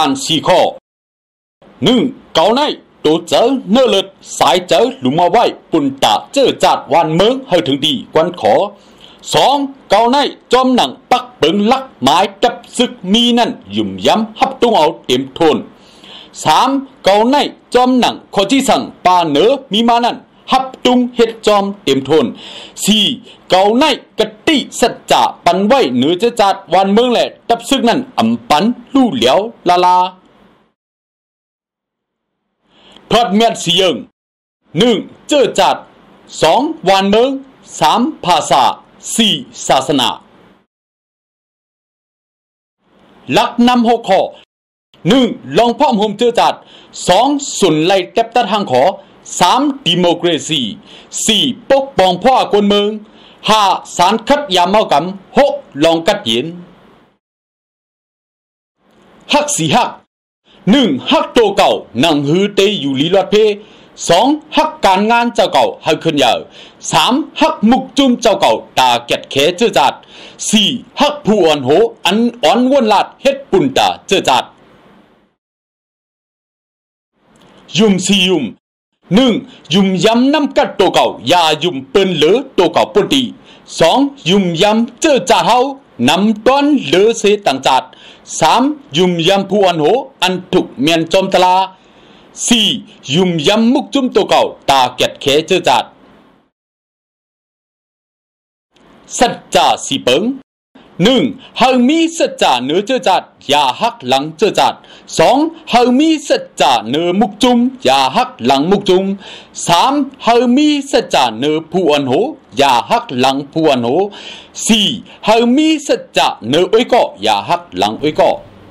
การ4ข้อ1เกาในตัวเจอเนื้อเลือดสายเจอหลุมมาไว้ปุ่นตาเจอจัดวันเมืองให้ถึงดีกวนขอ2เกาในจอมหนังปักเปิงลักหมายจับศึกมีนั่นยุ่มย้ำฮับตุ้งเอาเต็มทน3เกาในจอมหนังข้อที่สั่งปาเหนือมีมานั่นฮับตุงเฮ็ดจอมเต็มทน4เกาในกะติสัจจะปันไว้เหนือจะจัดวันเมืองแหละจับศึกนั่นอำปันลู่เหลียวลาทอดเมียดเสียง1เจอจัด2วันเมือง3ภาษา4ศาสนาหลักนำ6ข้อ1ลองพ่อมโฮมเจอจัด2สุนไล่เต็บตัดทางขอ3ดิโมคราซี4ปกป้องพ่อคนเมือง5สารคัดยามเมากำ6ลองกัดเย็นฮัก4ฮัก1ฮักโตเก่านั่งฮือเตอยู่ลีลอดเพ2ฮักการงานเจ้าเก่าให้ขึ้นยาว3ฮักมุกจุ่มเจ้าเก่าตาเก็ดแขเจอจัด4ฮักผู้อ่อนโหอันอ่อนวนลาดเฮ็ดปุ่นตาเจอจัดยุ่ม4ยุ่ม1ยุ่มย้ำน้ำกัดตัวเก่าอย่ายุ่มเปิ้นเหลือตัวเก่าปนตี2ยุ่มย้ำเจอจัดเฮานำต้นเหลือเสต่างจัด3ยุ่มย้ำผู้อ่อนโหอันถูกเมียนจอมตลา4ยุ่มย้ำมุกจุ่มตัวเก่าตาเก็ดแขเจอจัดสัจจะสีเปิง1หากมีสัจจะเนื้อเจอจัดอย่าหักหลังเจอจัด2หากมีสัจจะเนื้อมุกจุ่มอย่าหักหลังมุกจุ่ม3หากมีสัจจะเนื้อผู้อ่อนโหอย่าหักหลังผู้อ่อนโห4หากมีสัจจะเนื้ออ้อยก็อย่าหักหลังอ้อยก็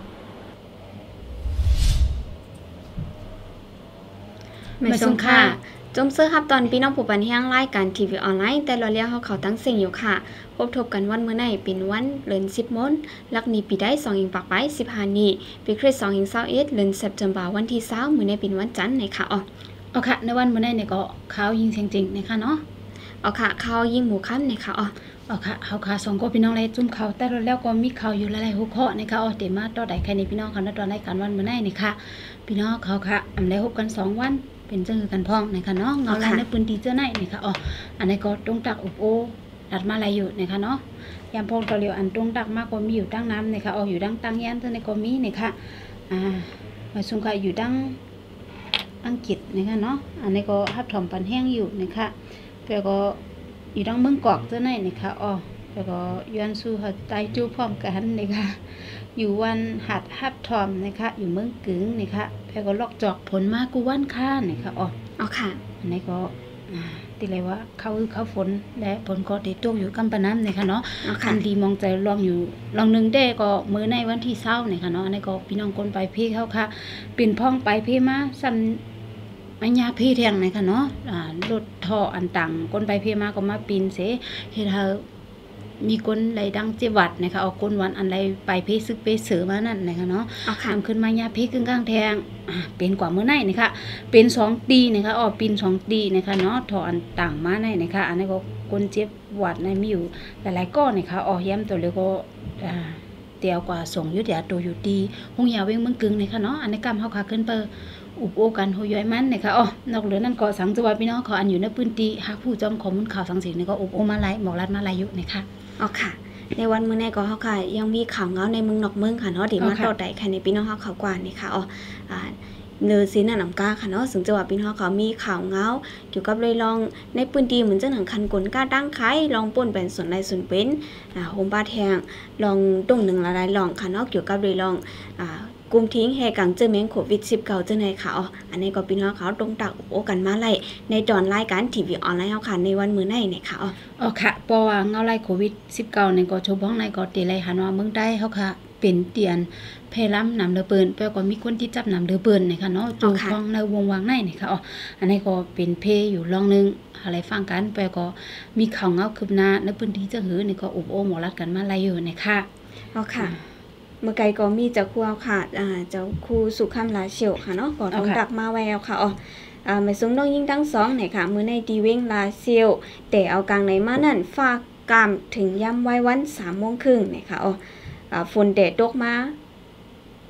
ไม่ส่งค่ะจมเสื้อครับตอนพี่น้องผู้ปันเฮียงรายการทีวีออนไลน์แต่เราเรียกเขาตั้งเสียงอยู่ค่ะพบทบกันวันเมื่อไหร่เป็นวันเดือน10 มื้อลักนี้ปีได้2หิงปากไป15นี้ปีคริสต์2หิง21เดือนเซปเทมเบอร์วันที่20มื้อนี้เป็นวันจันทร์นะคะเอาค่ะในวันเมื่อไหร่เนี่ยก็ข้าวยิงจริงๆนะคะเนาะเอาค่ะข้าวยิงหมูค่ำนะคะเอาค่ะเฮาค่ะ2ก็พี่น้องเลยจุ่มข้าวแต่แล้วก็มีข้าวอยู่หลายๆหัวข้อนะคะเต็มมาต่อใดใครในพี่น้องค่ะในตอนรายการวันเมื่อไหร่นี่ค่ะพี่น้องเขาค่ะอำได้พบกัน2วันเป็นเจ้าคือกันพ้องนะคะเนาะเงาลายในปืนตีเจ้าไหนนะคะอันนี้ก็ตรงตักอุบโอดัดมาลายอยู่นะคะเนาะยามพงตะเลียวอันตรงตักมากกว่ามีอยู่ตั้งน้ำนะคะอยู่ดังตั้งยันเจ้าในก็มีนะคะมาสุ่มค่ะอยู่ดังอังกฤษนะคะเนาะอันนี้ก็ฮับถอมปันแห้งอยู่นะคะแล้วก็อยู่ดังเมืองกอกเจ้าไหนนะคะแล้วก็ยันสู้หัดใจจู้พร้อมกันนะคะอยู่วันหัดฮับทอมนะคะอยู่เมืองกึ๋งนะคะแล้วก็ลอกจอกผลมากูวันค่านะคะเอาค่ะอันนี้ก็ติเลยว่าเขาฝนและผลก็ติดตกอยู่กำปะน้ำนะคะเนาะอันดีมองใจลองอยู่ลองนึงได้ก็มื้อในวันที่20นะคะเนาะอันนี้ก็พี่น้องคนไปพี่เขาค่ะปิ่นพ้องไปพี่มาสั่นอัญญาพี่แทงนะคะเนาะรถท่ออันต่างคนไปพี่มาก็มาปิ่นเสเฮ็ดให้มีคนไหลดังเจ็บวัดนะคะเอาคนวันอันไรไปเพซึกเพเสือมานั่นนะคะเนาะทำขึ้นมายาเพกึ่งกลางแทงเป็นกว่าเมื่อไหร่นะคะเป็น2 ตีนะคะปีน2 ตีนะคะเนาะถออันต่างมาในนะคะอันนี้ก็คนเจ็บวัดในมีอยู่หลายๆก้อนนะคะย้ำตัวเลยก็เตียวกว่าส่งยุทธยาตัวอยู่ดีหงยาเวงเมืองกึ่งนะคะเนาะอันนี้กำเขาขาขึ้นเปออุบโอกันหัวย้อยมันนะคะนอกเหลือนั่นก็สังจังหวัดพี่น้องขออันอยู่ในพื้นที่หากผู้จอมข้อมูลข่าวสังสีนี่ก็อุบโอมาไล่หมอกรัดมาไล่อยู่นะคะค่ะในวันมื้อนี้ก็เฮาค่ะยังมีข่าวเงาในเมืองนอกเมืองค่ะเนาะที่มาต่อใดค่ะในพี่น้องเฮาข่าวกว่านี่ค่ะเนื้อซีน่ะนำกาค่ะเนาะซึ่งจังหวัดพี่น้องเขามีข่าวเงาเกี่ยวกับเลยลองในพื้นที่เหมือนจังหังคันกลก้าตั้งไข่ลองป่นเป็นส่วนใดส่วนเป็นโฮมบ้าแทงลองตรง1ละลายลองค่ะเนาะเกี่ยวกับเลยลองกลุ่มทิ้งแห่กังเจอแมงโควิด19เจ้าในค่ะอันนี้ก็พี่น้องเขาตรงตักโอกันมาไล่ในตอนรายการทีวีออนไลน์เฮาค่ะในวันมื้อนี้เนี่ยค่ะค่ะเพราะว่าเงาไล่โควิด19เนี่ยก็ชาวบ้านในก็ติไล่หันว่าเมืองใต้เฮาค่ะเป็นเตียนเพล้ำนำเรือปืนแปลว่ามีคนที่จับนำเรือปืนนะคะเนาะจูคลองในวงวางในนี่ค่ะอันนี้ก็เป็นเพอยู่ลองนึงอะไรฟังกันแปลก็มีข่าวเงาคืบหน้าในพื้นที่จะหือนี่ก็อุบโอหมอรัดกันมาไล่อยู่นะคะค่ะเมื่อไกลก็มีเจ้าครูค่ะเจ้าครูสุขำลาเฉียวค่ะเนาะก่อนต้องดักมาแววค่ะไม่ซุ้มน้องยิ่งทั้ง2เนี่ยค่ะมื้อในดีเว้งลาเฉียวแต่เอากลางในมานั่นฝากกามถึงย่ำไว้วัน 3:30นเนี่ยค่ะฝนแดดตกมา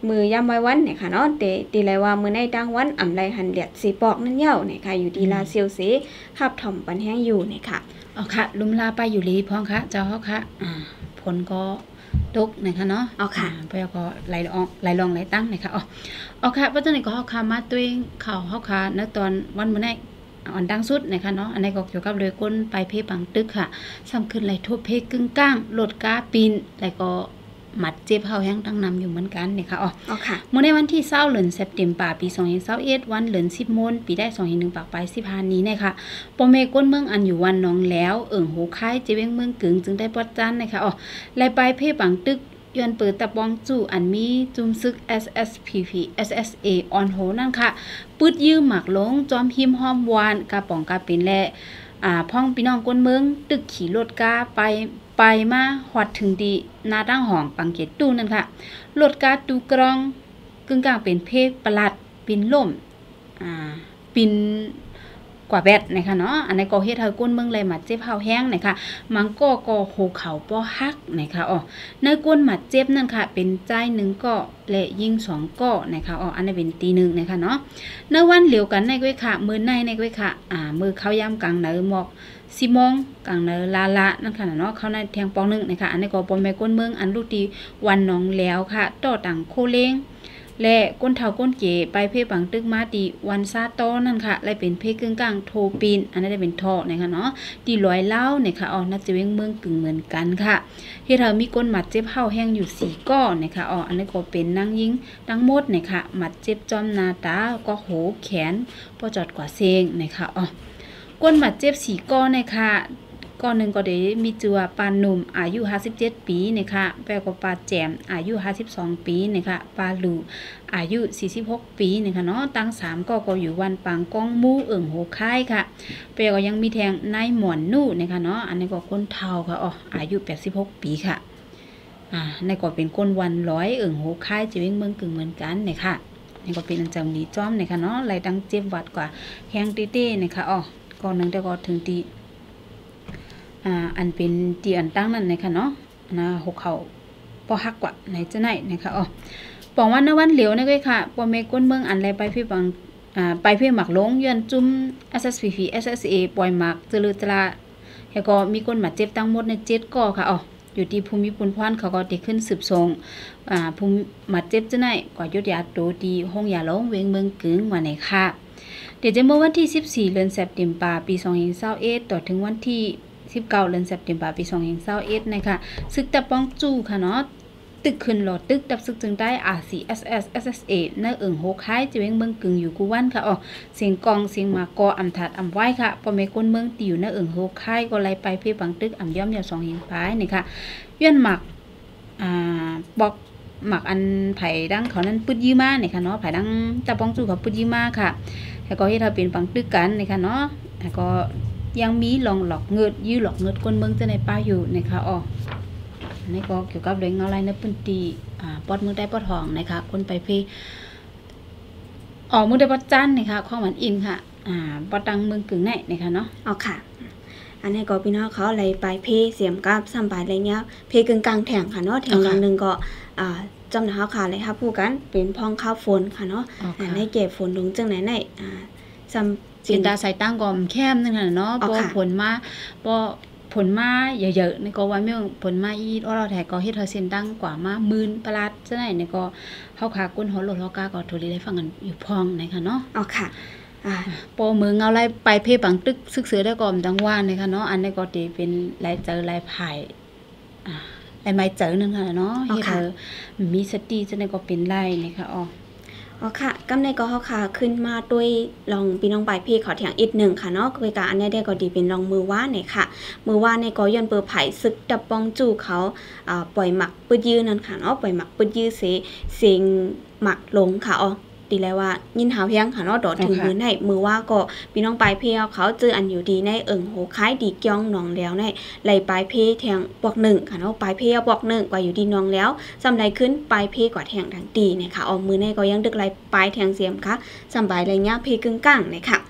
มือย่ำไว้วันเนี่ยค่ะเนาะตีไรว่ามือในดังวันอ่ำไรหันเลียดสีปอกนั่นเย้าเนี่ยค่ะอยู่ดีลาเซียวสีขับถ่อมปันแห้งอยู่เนี่ยค่ะอ๋อค่ะลุมลาไปอยู่ลีพ้องค่ะเจ้าเขาค่ะผลก็ตกนะคะเนาะอ๋อค่ะไปก็ไหลออกไหลลองไหลตั้งนะคะอ๋อค่ะเพราะฉะนั้นก็เขาค่ะมาตัวข่าวเขาค่ะในตอนวันมื้อนี้อ่อนดังสุดนะคะเนาะอันนี้ก็เกี่ยวกับเลยก้นไปเพปังตึกค่ะซ้ำขึ้นไหลทุบเพกึ่งก้างโหลดก้าปีนแล้วก็หมัดเจ็บเฮาแห้งตั้งนำอยู่เหมือนกันเนี่ยค่ะค่ะเมื่อในวันที่20เดือนเซปเทมเบอร์ปี2021วันเดือน10 มูลปีได้2021ปากปลาย15นี้นะคะปอเมก้นเมืองอันอยู่วันน้องแล้วโหค่ายเจเวงเมืองกึ่งจึงได้ปอดจันนะคะไล่ไปเพปังตึกย้อนเปิดตะบองจู่อันมีจุมซึก SSPP SSA ออนโหนั่นค่ะปืดยื้อหมักลงจอมหิมหอมวานกาป่องกาเป็นและพ่องพี่น้องก้นเมืองตึกขี่รถกาไปมาหอดถึงดีนาตั้งห้องปังเกตตู้นั่นค่ะรถกาตูกรองกึ่งกลางเป็นเพกประหลัดปินล่มปินกว่าแบดนะคะเนาะอันนี้ก็เฮ็ดให้ก้นเมืองเลยหมัดเจ็บเฮาแห้งนะคะมังก็โหเขาป้อฮักนะคะในก้นหมัดเจ็บนั่นค่ะเป็นใจ1ก็และยิง2ก็นะคะอันนี้เป็นตี1นะคะเนาะในวันเหลียวกันในก้อยค่ะมื้อในก้อยค่ะมื้อเข้ายามกลางเนอหมอก10 โมงกลางเนอลานั่นค่ะเนาะเข้าในแทงปอง1นะคะอันนี้ก็ปอมแม่ก้นเมืองอันลูกตีวันน้องแล้วค่ะต่อต่างโคเลงและก้นเฒ่าก้นเก๋ไปเพปังตึกมาตีวันซาโตนั่นค่ะและเป็นเพกึ่งกลางโทปีนอันนี้ได้เป็นท่อนะคะเนาะตีลอยเล่าเนี่ยค่ะน่าจะเว้งเมืองกึ่งเหมือนกันค่ะเฮ็ดให้มีก้นหมัดเจ็บเฮาแห้งอยู่4ก้อนะคะอันนี้ก็เป็นนางยิงทั้งหมดเนี่ยค่ะหมัดเจ็บจอมนาตาก็โหแขนพอจอดกว่าเซงนะคะก้นหมัดเจ็บ4ก้อนะคะก้อนหนึ่งก็ได้มีชื่อว่าปานหนุ่มอายุ57 ปีนะคะแปลว่าปาแจมอายุ52 ปีนะคะปาหลูอายุ46 ปีนะคะเนาะตั้ง3ก็อยู่วันปังก้องมูโหค่ายค่ะแปลว่ายังมีแทงนายหมอนนู่นะคะเนาะอันนี้ก็คนเฒ่าค่ะอายุ86 ปีค่ะในก็เป็นก้นวัน100โหค่ายจะวิ่งเมืองกึ่งเหมือนกันนะคะนี่ก็เป็นอันจำนี้จ้อมนะคะเนาะไหลดังเจ็บวัดกว่าแห้งเต้ๆนะคะก่อนนึงแต่ก็ถึงตีอันเป็นตีอันตั้งนั่นนะคะเนาะหกเขาปอฮักกว่าไหนจะไหนนะคะปองวันในวันเหลียวนี่ก็ค่ะปอเมก้นเมืองอันไรไปพี่บังไปพี่หมักลงย้อนจุ่ม SSPP SSA ปล่อยหมักเจริญตลาแล้วก็มีคนมาเจ็บตั้งหมดใน7ก่อค่ะอยู่ที่ภูมิพลพรเขาก็ติขึ้นสืบทรงภูมิมาเจ็บจะไหนกว่ายุทธยาโตดีห้องยาลงเวงเมืองกึ่งมาไหนค่ะเดี๋ยวจะเมื่อวันที่14เดือนเซปเทมเบอร์ปี2021ต่อถึงวันที่19เดือนเซปเทมเบอร์ปี2021นะคะซึกตะป้องจู้ค่ะเนาะตึกขึ้นหลอดตึกดับซึกจึงได้ RCSS SSA ในโหค่ายจะเว้งเมืองกึ่งอยู่กูวันค่ะเสียงกองเสียงมากออำถัดอำไว้ค่ะปอเมก้นเมืองตีอยู่ในโหค่ายก็ไล่ไปเพ่บังตึกอำย่อมยาว2 เฮงปลายนี่ค่ะย้อนหมักบอกหมักอันไผ่ดังเขานั้นปึดยี่มาเนี่ยค่ะเนาะไผ่ดังตะป้องจู้เขาปึดยี่มาค่ะแล้วก็ให้เราเป็นบังตึกกันเนี่ยค่ะเนาะแล้วก็ยังมีลองหลอกเงิดยื้อหลอกเงิดก้นเมืองจะในป้าอยู่นะคะนี่ก็เกี่ยวกับเรื่องอะไรนะพื้นที่ปอดมือได้ปอดทองนะคะคนไปเพมือได้ปอดจันนะคะข้องหวานอินค่ะปอดตังเมืองกึ่งไหนนะคะเนาะค่ะอันนี้ก็พี่น้องเขาอะไรไปเพเสียมกับสัมปายอะไรเงี้ยเพกึ่งกลางแถงค่ะเนาะแถงนึงก็จำหน้าเขาค่ะเลยค่ะพูดกันเป็นพ้องข้าวฝนค่ะเนาะในเก็บฝนลงจังไหนในซัมเสียนตาใส่ตั้งกอมแคมนึงค่ะเนาะพอผลมาเยอะๆในก็ว่าเมื่อผลมาอีเราแท้ก็เฮ็ดเธอเส้นตั้งกว่ามา10,000ประหลาดซะไหนในก็เฮาขาก้นหัวโลดเฮากาก็โทรได้ฟังกันอยู่พองนะคะเนาะค่ะปอมือเงาไล่ไปเพปังตึกซึกเสือได้ก่อมดังว่านะคะเนาะอันนี้ก็ตีเป็นลายเจอลายไผ่ลายไม้เจอนึงค่ะเนาะเฮ็ดเธอมีสติซะในก็เป็นลายนะคะค่ะกำในก็เขาค่ะขึ้นมาด้วยลองพี่น้องปลายพี่ขอเถียงอีกหนึ่งค่ะเนาะคุยกันอันนี้ได้ก็ดีเป็นลองมือว่าเนี่ยค่ะมือว่าในก็ย้อนเปิดไผ่ซึกดับปองจู่เขาปล่อยหมักปืดยื้อนั่นค่ะเนาะปล่อยหมักปืดยื้อเสียงหมักลงค่ะตีแล้วว่ายินหาวเพียงค่ะเนาะดอดถึงมือในมือว่าก็พี่น้องปลายพี่เขาเจออันอยู่ดีในโหคล้ายดีเกี้ยงนองแล้วในไหลปลายพี่แทงบวก1ค่ะเนาะปลายพี่บวก1กว่าอยู่ดีนองแล้วสำไรขึ้นปลายพี่กว่าแทงดังตีเนี่ยค่ะมือในก็ยังดึกไหลปลายแทงเสียมค่ะสำบายไรเงี้ยพี่กึ่งกลางเนี่ยค่ะ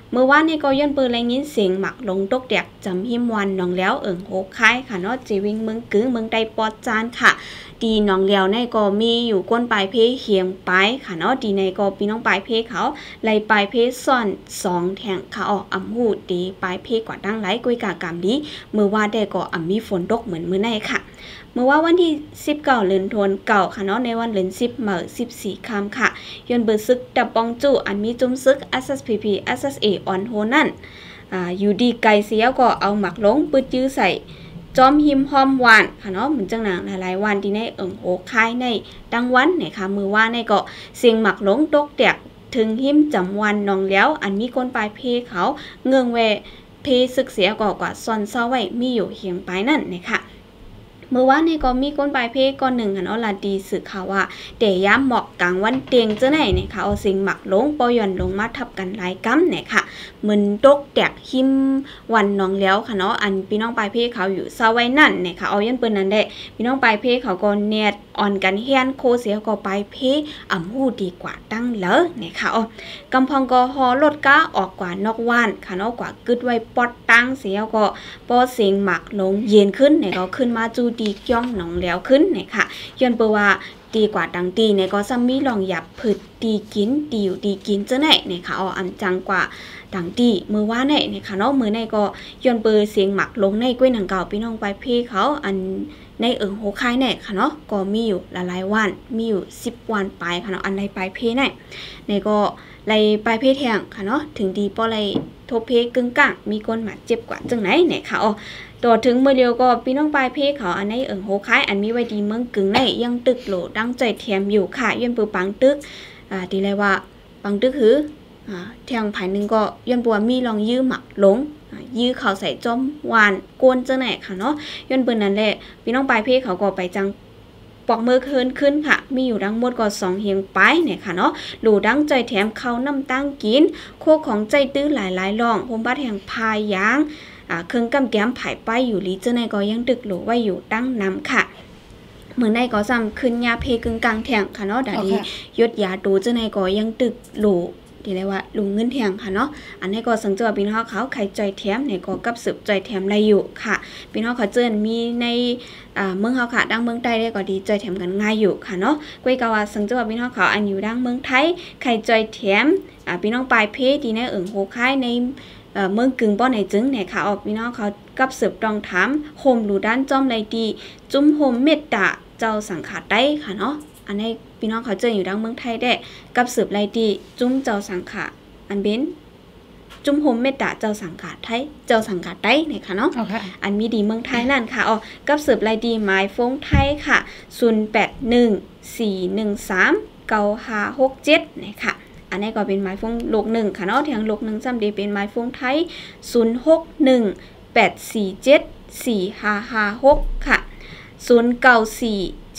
เมื่อวานนี้ก็ย้อนเปิดแรงยินเสียงหมักลงตกแดกจำหิมวันน้องแล้วโหคายค่ะเนาะจีวิงเมืองกึ่งเมืองใดปอดจานค่ะดีน้องแล้วในก็มีอยู่ก้นปลายเพเขียงปลายค่ะเนาะดีในก็พี่น้องปลายเพเขาไล่ปลายเพซ่อน2แทงค่ะออกอำหูดีปลายเพกว่าดังไหลกุยกากามดีเมื่อว่าได้ก็มีฝนตกเหมือนมื้อในค่ะเมื่อว่าวันที่19เดือนธันวาคมค่ะเนาะในวันเดือน10เหมื่อ14ค่ำค่ะย้อนเบิดซึกดับปองจูอันมีจุ่มซึก SSPP SSA ออนโฮนั่นอยู่ดีไกลเสียก็เอาหมักลงปืดยื้อใส่จอมหิมหอมหวานค่ะเนาะเหมือนจังหนังหลายๆวันที่ในโหคายในดังวันเนี่ยค่ะมือว่าในก็เสียงหมักลงตกแตกถึงหิมจำวันน้องแล้วอันมีคนปลายเพเขาเงืองแวเพศึกเสียกว่าซ่อนเศร้าไว้มีอยู่เหียงปลายนั่นนะคะเมื่อวานนี้ก็มีคนปลายเพก้อนหนึ่งค่ะเนาะลาดีสื่อข่าวว่าเดย้ำหมอกกลางวันเตียงเจ้าไหนเนี่ยค่ะเอาสิ่งหมักลงปอย่อนลงมาทับกันหลายกั๊มเนี่ยค่ะเหมือนตกแตกหิมวันน้องแล้วค่ะเนาะอันพี่น้องปลายเพเขาอยู่เศร้าไว้นั่นเนี่ยค่ะเอายันเปิ้นนั้นได้พี่น้องปลายเพเขาก็เนียดอ่อนกันเฮียนโคเสียก็ปลายเพหู้ดีกว่าตั้งเลยเนี่ยค่ะอ๋อกำพองก็ฮอรถก้าออกกว่านอกว่านค่ะเนาะกว่ากึดไว้ปอดตั้งเสียก็ปอเสียงหมักลงเย็นขึ้นเนี่ยก็ขึ้นมาจูดีย่องหนองแล้วขึ้นเนี่ยค่ะย้อนเปว่าดีกว่าดังตีเนี่ยก็ซ้ำมีลองหยับผึดดีกินดีอยู่ดีกินเจ้าไหนเนี่ยค่ะอันจังกว่าดังตีมือว่าเนี่ยค่ะเนาะมือในก็ย้อนเปเสียงหมักลงในกล้วยหนังเก่าพี่น้องไปพี่เขาอันในโหคายเนี่ยค่ะเนาะก็มีอยู่หลายวันมีอยู่10วันไปค่ะเนาะอันในปลายเพเนี่ยในก็ไล่ปลายเพแทงค่ะเนาะถึงดีปอไล่ทบเพกึ่งกลางมีคนมาเจ็บกว่าจังไหนเนี่ยค่ะต่อถึงเมื่อเดียวก็พี่น้องปลายเพเขาอันในโหคายอันมีไว้ดีเมืองกึ่งในยังตึกโหลดังใจแถมอยู่ค่ะย้อนปือปังตึกดีเลยว่าปังตึกคือแทงภายนึงก็ย้อนปัวมีลองยื้อหมักลงยื้อเขาใส่จอมหวานกวนจังไหนค่ะเนาะย้อนปืนนั่นแหละพี่น้องปลายเพเขาก็ไปจังปอกมือขึ้นค่ะมีอยู่ดังหมดก็2เฮียงปลายเนี่ยค่ะเนาะหลูดังใจแถมเข้าน้ำตั้งกินโคของใจตื้อหลายๆล่องโฮมบ้านแห่งพายยางเครื่องกำแก้มไผ่ป้ายอยู่ลีเจ้าในก็ยังดึกหลูไว้อยู่ตั้งน้ำค่ะเมื่อในก็ซ้ำขึ้นยาเพกึ่งกลางแทงค่ะเนาะดาดียดยาดูเจ้าในก็ยังดึกหลูที่เรียกว่าลุงเงินแทงค่ะเนาะอันนี้ก็สังเกตพี่น้องเขาไข่ใจแถมเนี่ยก็กับสืบใจแถมไรอยู่ค่ะพี่น้องเขาเจอมีในเมืองเขาค่ะดังเมืองใต้ได้ก็ดีใจแถมกันง่ายอยู่ค่ะเนาะก้อยกว่าสังเกตพี่น้องเขาอันอยู่ดังเมืองไทยไข่ใจแถมพี่น้องปลายเพดีในโหคายในเมืองกึ่งป้อไหนจึงเนี่ยค่ะพี่น้องเขากับสืบตองถามโฮมหลูด้านจอมไรดีจุ้มโฮมเมตตาเจ้าสังขาได้ค่ะเนาะอันนี้พี่น้องเขาเจออยู่ดังเมืองไทยได้กับสืบไรดีจุ้มเจ้าสังขาอันเบนจุ้มโฮมเมตตาเจ้าสังขาไทยเจ้าสังขาได้เนี่ยค่ะเนาะอันมีดีเมืองไทยนั่นค่ะกับสืบไรดีหมายฟงไทยค่ะ0814139567เนี่ยค่ะอันนี้ก็เป็นหมายฟงโลก1ค่ะเนาะแถงโลก1ซ้ำดีเป็นหมายฟงไทย0618474556ค่ะ0947399146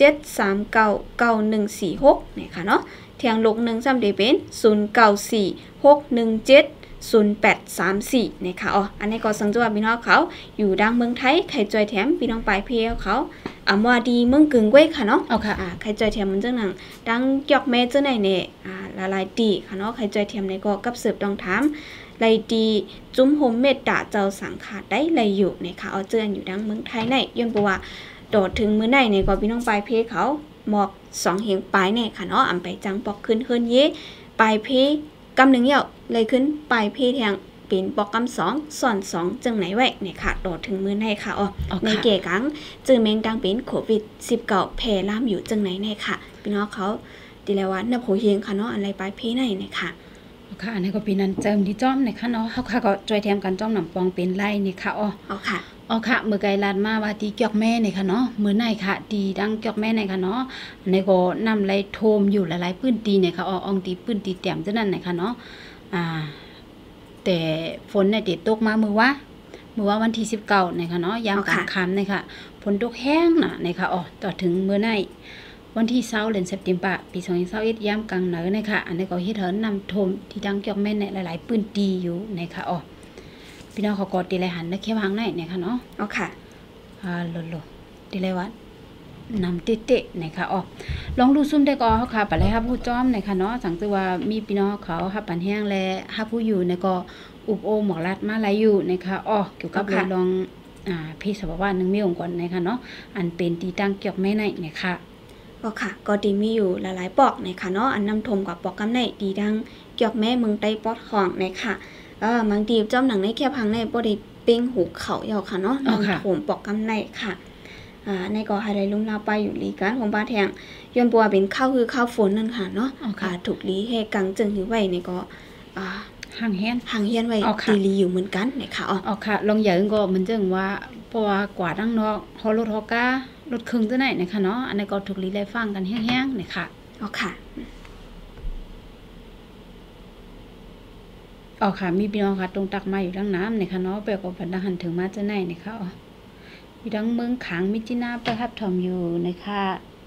เนี่ยค่ะเนาะแถงโลก1ซ้ำดีเป็น0946170834เนี่ยค่ะอันนี้ก็สังเกตว่าพี่น้องเขาอยู่ดังเมืองไทยไข่จอยแถมพี่น้องปลายเพเขาว่าดีเมืองกึ่งเว้ยค่ะเนาะไข่จอยแถมมันจังหนังดังยอกแม่เจ้าไหนเนี่ยหลายๆตีค่ะเนาะไข่จอยแถมในก็กับสืบต้องถามไรดีจุ้มโฮมเมตตาเจ้าสังขาได้ไรอยู่เนี่ยค่ะเจออยู่ดังเมืองไทยในย้อนว่าโดดถึงมื้อในเนี่ยก็พี่น้องปลายเพเขาหมอก2เหียงปลายเนี่ยค่ะเนาะไปจังปอกขึ้นเฮิรนเย่ปลายเพกำหนึ่งเหี่ยวเลยขึ้นปลายเพแทงเป็นปอกกำ2ส่วน2จังไหนไว้เนี่ยค่ะโดดถึงมื้อในค่ะในเก๋กังจือแมงดังเป็นโควิด19แพร่ล่ามอยู่จังไหนเนี่ยค่ะพี่น้องเขาดีแล้วว่านับโหเฮียงค่ะเนาะอะไรปลายเพในเนี่ยค่ะค่ะอันนี้ก็เป็นนันเจิมที่จ้อมเนี่ยค่ะเนาะเขาค่ะก็จอยแถมกันจ้อมหนำปองเป็นไล่เนี่ยค่ะค่ะค่ะมือไกลลานมาว่าตีเกี่ยวแม่เนี่ยค่ะเนาะมือไหนค่ะตีดังเกี่ยวแม่เนี่ยค่ะเนาะในก็นำไรโทมอยู่หลายๆพื้นตีเนี่ยค่ะองตีพื้นตีเต็มจังนั้นเนี่ยค่ะเนาะแต่ฝนเนี่ยตกมามือว่าวันที่19เนี่ยค่ะเนาะยามกลางค่ำเนี่ยค่ะฝนตกแห้งน่ะเนี่ยค่ะต่อถึงมื้อไหนวันที่20เดือนสิงหาคมปี2021ยามกลางเหนือเนี่ยค่ะอันนี้ก็เฮ็ดเหินนำโทมที่ดังเกี่ยวแม่เนี่ยหลายๆพื้นตีอยู่เนี่ยค่ะพี่น้องเขาก็ตีไรหันและเขียวหางในเนี่ยค่ะเนาะค่ะโลตีไรวัดนำเตะๆนะคะอ๋อลองดูซุ่มได้ก็เฮาค่ะปะเลยครับผู้จ้อมนะคะเนาะสังตือว่ามีพี่น้องเขาฮับปันแห้งและฮับผู้อยู่เนี่ยก็อุบโอหมอรัดมาหลายอยู่นะคะอ๋อเกี่ยวกับเลยลองพี่สภาวะนึงมีองค์กรนะคะเนาะอันเป็นตีตั้งเกี่ยวแม่ในนะคะก็ค่ะก็ดีมีอยู่หลายๆปอกนะคะเนาะอันนำทมกับปอกกำในดีดังเกี่ยวแม่เมืองไต้ปอดของนะคะบางทีจ้อมหนังในแค่พังในบ่ได้เป้งหูเขายาวค่ะเนาะนำถมปอกกำในค่ะในก็ให้ได้ลุ่มลาไปอยู่ลีกันของบ้านแทงย้อนบัวเป็นข้าวคือข้าวฝนนั่นค่ะเนาะถูกลีให้กังจึงหือไว้นี่ก็ห่างเฮียนไว้ตีลีอยู่เหมือนกันนะคะอ๋อค่ะลองอย่างก็มันจึงว่าเพราะว่ากว่าดังเนาะฮอรถฮอการถครึ่งจังไหนนะคะเนาะอันนี้ก็ถูกลีได้ฟังกันแห้งๆนะคะอ๋อค่ะอ๋อค่ะมีพี่น้องค่ะตรงตักมาอยู่ดังน้ำนะคะเนาะไปก็พันดังหันถึงมาจังไหนนะคะอ๋อมีดังเมืองขางมิจินาไปครับทอมอยู่นะคะ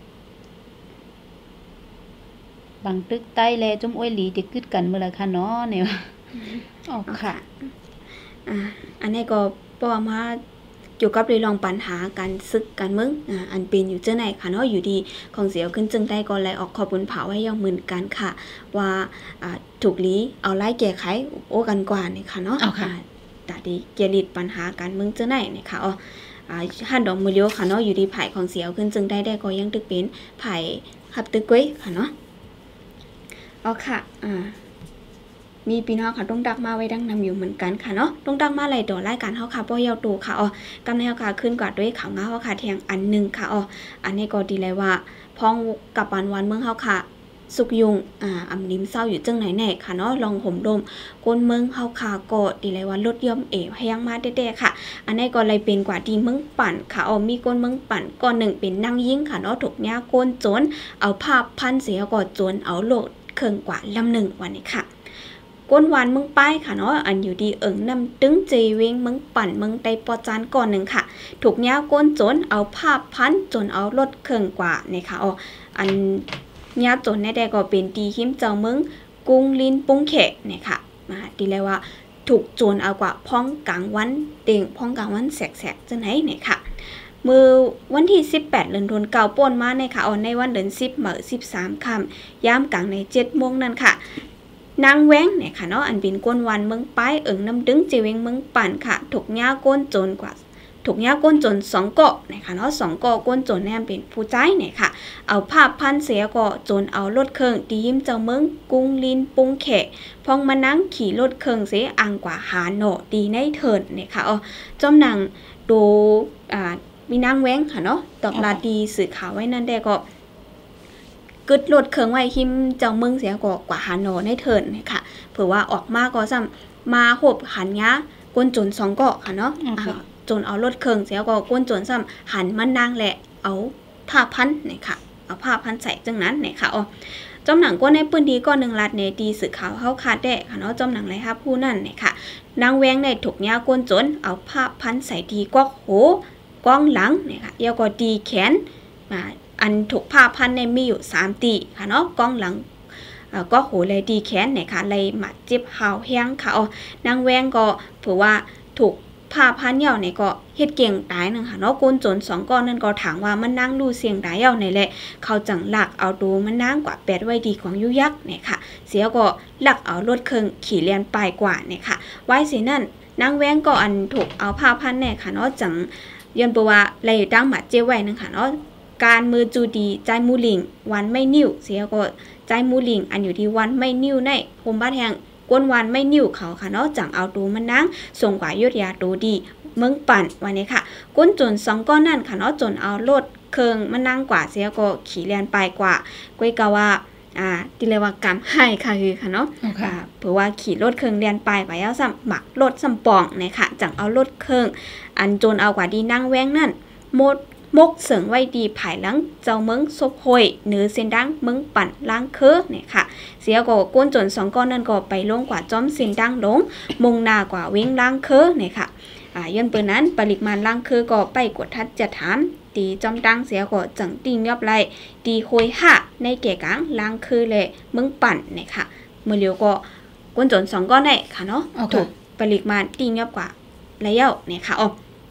บางตึกใต้แลจมอ้วยหลีจะกึดกันเมื่อไรค่ะเนาะเนี่ยอ๋อค่ะอันนี้ก็ป้อมาเกี่ยวกับเรื่องปัญหาการซึกการเมืองอันเป็นอยู่เจ้าไหนค่ะเนาะอยู่ดีของเสียวขึ้นจึงได้ก็เลยออกขอบุญเผาไว้ยังเหมือนกันค่ะว่าถูกลีเอาไล่แก้ไขโอ้กันกว่านี่ค่ะเนาะแต่ดีเกี่ยวกับปัญหาการเมืองเจ้าไหนนี่ค่ะหันดอกมือเลี้ยวค่ะเนาะอยู่ดีไผ่ของเสียวขึ้นจึงได้ก็ยังตึกเป็นไผ่ขับตึกกุ้ยค่ะเนาะค่ะมีพี่น้องค่ะต้องดักมาไว้ดังนำอยู่เหมือนกันค่ะเนาะต้องดักมาไหลดอกรายการเฮาค่ะป้อยาวตูค่ะกำในเฮาค่ะขึ้นกว่าด้วยข่าวเงาเฮาค่ะเทียงอันนึงค่ะอันนี้ก็ดีเลยว่าพ้องกับวันเมืองเฮาค่ะสุกยุงอำลิ้มเศร้าอยู่จังไหนแน่ค่ะเนาะลองห่มดมก้นเมืองเฮาค่ะก็ดีเลยว่าลดย่อมแห้งมาเด้ๆค่ะอันนี้ก็เลยเป็นกว่าที่เมืองปั่นค่ะมีก้นเมืองปั่นก้อนหนึ่งเป็นนั่งยิ่งค่ะเนาะถูกยาก้นโจนเอาภาพพันเสียก็โจนเอาโลดเครื่องกว่าลำหนึ่งวันนี้ค่ะก้นหวานมึงป้ายค่ะเนาะอันอยู่ดีนำตึงเจเวงมึงปั่นมึงไตปอจานก่อนหนึ่งค่ะถูกยาก้นโจนเอาภาพพันจนเอาลดเครื่องกว่านี่ค่ะอันยาโจนแน่ๆก็เป็นตีหิมเจ้ามึงกุ้งลิ้นปุ้งแขะเนี่ยค่ะดีเลยว่าถูกโจนเอากว่าพ้องกลางวันเต่งพ้องกลางวันแสกๆจังไหนเนี่ยค่ะมือวันที่18เดือนธันวาคมป่นมาเนี่ยค่ะในวันเดือน10มื้อ13ค่ำยามกลางใน7โมงนั่นค่ะนางแว้งเนี่ยค่ะเนาะอันเป็นก้นวันเมืองป้ายน้ำดึงเจเวงเมืองปั่นค่ะถูกย่าก้นโจนกว่าถูกย่าก้นโจน2เกาะเนี่ยค่ะเนาะ2เกาะก้นโจนแนมเป็นผู้ใจเนี่ยค่ะเอาภาพพันเสียก็โจนเอารถเครื่องตียิ้มเจ้าเมืองกุ้งลินปุ้งแขะพองมานั่งขี่รถเครื่องเสียอังกว่าหาโนดีในเถินเนี่ยค่ะจอมหนังดูมีนางแว้งค่ะเนาะตอกลาดีสื่อข่าวไว้นั่นได้ก็กึดรถเครื่องไว้หิมเจ้าเมืองเสียกว่าหาโนในเถินค่ะเผื่อว่าออกมาก็ซ้ำมาหบหันยะก้นจน2เกาะค่ะเนาะจนเอารถเครื่องเสียก็ก้นจนซ้ำหันมันนางแหละเอาผ้าพันเนี่ยค่ะเอาผ้าพันใส่จังนั้นเนี่ยค่ะจอมหนังก็ในปืนดีก็1 ลัดเนี่ยดีสื่อข่าวเฮาคาดได้ค่ะเนาะจอมหนังไรครับผู้นั่นเนี่ยค่ะนางแวงในถูกยาก้นจนเอาผ้าพันใส่ดีกอกโหก้องหลังเนี่ยค่ะแล้วก็ดีแขนอันถูกผ้าพันในมีอยู่3ตีค่ะเนาะก้องหลังก็โหเลยดีแขนเนี่ยค่ะเลยมาเจ็บหาวแห้งค่ะนางแวงก็เผื่อว่าถูกผ้าพันเหี่ยวเนี่ยก็เฮ็ดเก่งตายนึงค่ะเนาะก้นจน2ก้อนนั่นก็ถามว่ามันนั่งดูเสียงตายเหี่ยวไหนแหละเขาจังหลักเอาตัวมันนั่งกว่า8ไว้ดีของยุยักษ์เนี่ยค่ะเสียก็หลักเอารถเครื่องขี่เลียนปลายกว่าเนี่ยค่ะไว้สินั่นนางแวงก็อันถูกเอาผ้าพันเนี่ยค่ะเนาะจังย้อนบ่ว่าเลยตั้งมาเจ้ไว้นึงค่ะเนาะการมือจูดีใจมูลิงวันไม่นิ่วเสียก็ใจมูลิงอันอยู่ที่วันไม่นิ่วในโฮมบ้านแห่งก้นวันไม่นิ่วเขาค่ะเนาะจังเอาตัวมันนั่งส่งกว่ายุทธยาตัวดีเมืองปั่นวันนี้ค่ะก้นจน2ก้อนนั่นค่ะเนาะจนเอารถเครื่องมันนั่งกว่าเสียก็ขี่เลียนไปกว่าก้อยกะว่าที่เรียกว่ากำให้ค่ะคือค่ะเนาะเผื่อว่าขี่รถเครื่องเลียนไปไปแล้วซ้ำหมักรถซ้ำปองเนี่ยค่ะจังเอารถเครื่องอันจนเอากว่าดีนั่งแว้งนั่นมกเสริงไว้ดีภายหลังเจ้าเมืองซบหอยเหนือเส้นดังเมืองปั่นล้างเคอเนี่ยค่ะเสียก็ก้นจน2ก้อนนั่นก็ไปลงกว่าจอมเส้นดังลงมุงหน้ากว่าเว้งล้างเคอเนี่ยค่ะย้อนเปิ้นนั้นปริมาณล้างเคอก็ไปกดทัดจะถามตีจอมดังเสียก็จังติงยอบไหลตีโคยหะในแก่กลางล้างเคอเลยเมืองปั่นเนี่ยค่ะมื้อเลียวก็ก้นจน2ก้อนได้ค่ะเนาะถูกปริมาณติงยอบกว่าแล้วเนี่ยค่ะ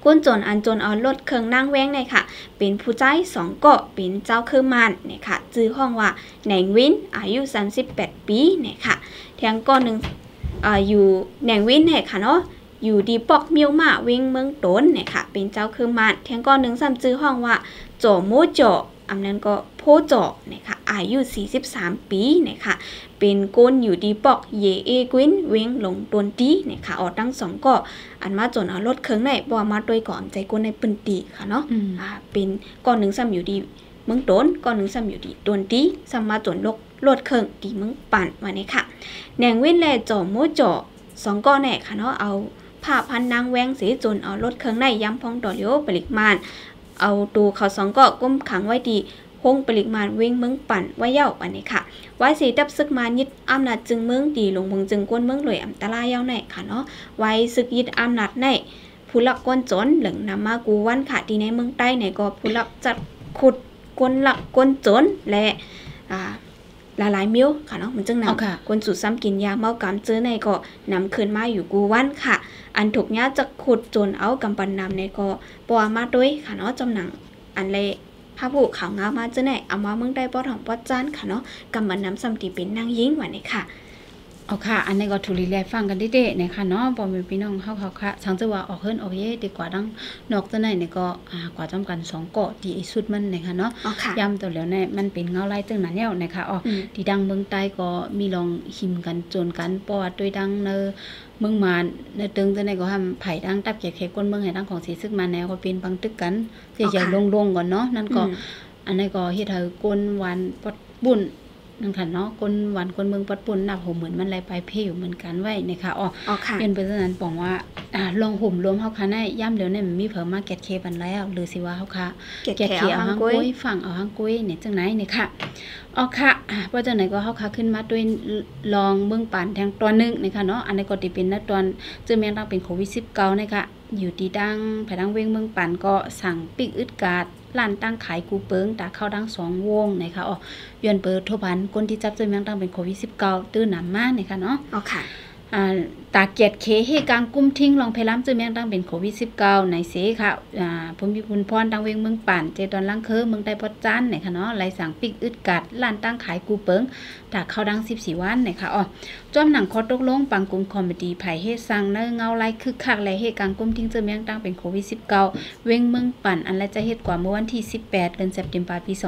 ก้นจนอันจนเอารถเครื่องนั่งแว้งเนี่ยค่ะเป็นผู้ใจ2เกาะเป็นเจ้าคือมานเนี่ยค่ะชื่อห้องว่าแหนงวินอายุ38ปีเนี่ยค่ะแทงก้อนนึงอยู่แหนงวินเนี่ยค่ะเนาะอยู่ดีปอกเมียวมาเวงเมืองต้นเนี่ยค่ะเป็นเจ้าคือมานแทงก้อนนึงซ้ำชื่อห้องว่าโจโมโจอันนั้นก็โพโจเนี่ยค่ะอายุ43ปีเนี่ยค่ะเป็นก้นอยู่ดีปอกเยเอกวินเวงหลงตวนตีเนี่ยค่ะออกตั้ง2เกาะอันมาจนเอารถเครื่องในบ่มาด้วยก่อนใจก้นในปืนตีค่ะเนาะเป็นก้อนนึงซ้ำอยู่ดีเมืองต้นก้อนนึงซ้ำอยู่ดีตวนตีซ้ำมาจนรถเครื่องตีเมืองปั่นมาเนี่ยค่ะแหนงวินแลโจโมโจ2เกาะเนี่ยค่ะเนาะเอาผ้าพันนางแวงสีจนเอารถเครื่องในย้ำพองต่อเลี้ยวปริมาณเอาตูเขา2เกาะก้มขังไว้ดีคงปริมาณเวงเมืองปั่นไว้เย้าอันนี้ค่ะไว้สีตับซึกมายึดอำนาจจึงเมืองดีลงเมืองจึงก้นเมืองรวยอันตรายเย้าในค่ะเนาะไว้ซึกยึดอำนาจในผู้หลักก้นจนเหลืองนำมากูวันค่ะที่ในเมืองใต้ในก็ผู้หลักจัดขุดก้นหลักก้นจนและหลายมิ้วค่ะเนาะมันจึงนำก้นสูดซ้ำกินยาเมากำเจอในก็นำคืนมาอยู่กูวันค่ะอันถูกเนี้ยจะขุดจนเอากำปันนำในก็ปวมาด้วยค่ะเนาะจำหนังอันเลยพระผู้ข่าวงามาเจอไหนเอามาเมืองได้ปอดของปอดจานค่ะเนาะกำบันน้ำซ้ำตีเป็นนางยิงวันนี้ค่ะเอาค่ะอันนี้ก็ทุลีแลฟังกันเด้ๆนะคะเนาะบ่มีพี่น้องเฮาค่ะสังจะว่าออกเฮิรนออกเย่ดีกว่าดังนอกตัวไหนนี่ก็กว่าจำกัน2เกาะที่สุดมันนะคะเนาะย้ำตัวแล้วเนี่ยมันเป็นเงาลายตึงนั้นแล้วนะคะที่ดังเมืองใต้ก็มีลองหิมกันโจนกันปอดด้วยดังเนอเมืองมานในตึงตัวไหนก็ทำไผ่ดังตับเก็บเขก้นเมืองให้ดังของสีซึกมาแนวก็เป็นบางตึกกันเสียใหญ่ลงๆก่อนเนาะนั่นก็อันนี้ก็เฮ็ดให้ก้นหวานปดบุ่นนั่นค่ะเนาะคนหวานคนเมืองปัดปุ่นนับห่มเหมือนมันไรไปเพ่อยู่เหมือนกันไว้นะคะเป็นเพราะฉะนั้นบอกว่าลองห่มรวมเฮาค่ะได้ย่ำเดี๋ยวเนี่ยมันมีเพิ่มมาแกะเคบันแล้วหรือสิว่าเฮาค่ะแกะเคเอาหางกุ้ยฝั่งเอาหางกุ้ยเนี่ยจังไหนเนี่ยค่ะค่ะว่าจังไหนก็เฮาค่ะขึ้นมาด้วยลองเมืองปั่นแทงตอนนึงนะคะเนาะอันนี้ก็สิเป็นณตอนจึงแม่นตั้งเป็นโควิด19นะคะอยู่ที่ดังไผดังเวงเมืองปั่นก็สั่งปิกอึดกาดร้านตั้งขายกูเปิงตาเข้าดัง2วงนะคะย้อนเปิดทั่วพันคนที่จับเจอแมงตั้งเป็นโควิด19ตื้อหนำมานะคะเนาะค่ะตาเกียดเคเฮกลางกุ้มทิ้งลองเพล้ำเจอแมงตั้งเป็นโควิด19ในเสค่ะผมมีคุณพรดังเวงเมืองป่านเจดอนลังเคอเมืองใต้ปอดจันนะคะเนาะไหลสั่งปิกอึดกัดร้านตั้งขายกูเปิงตาเข้าดัง14วันนะคะจอมหนังคอตกลงปังกลุ่มคอมเมดี้ไผ่เฮสั่งเนื้อเงาไล่คึกคักและเฮกลางกุ้มทิ้งเจอแมงตั้งเป็นโควิด19เวงเมืองป่านอันและจะเฮ็ดกว่าเมื่อวันที่18เดือนสิงหาคมปี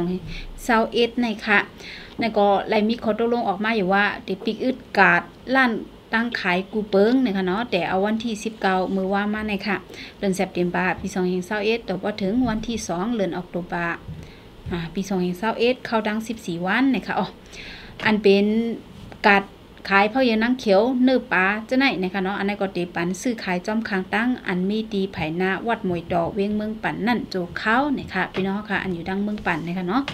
2021นะคะนั่นก็ไหลมีคอตกลงออกมาอยู่ว่าติปิกอึดกัดร้านตั้งขายกูเปิงนะคะเนาะแต่เอาวันที่19มื้อว่ามาในค่ะเดือนสิงหาคมปี2021แต่ว่าถึงวันที่2เดือนออกตุลาปี2021เข้าดัง14วันนะคะอันเป็นกัดขายเพราะยังนั่งเขียวเนื้อปลาจะไหนนะคะเนาะอันนี้ก็ตีปันซื้อขายจอมคางตั้งอันมีดีไผ่นาวัดมวยดอกเวียงเมืองปั่นนั่นโจเข้านะคะพี่น้องค่ะอันอยู่ดังเมืองปั่นนะคะเนาะ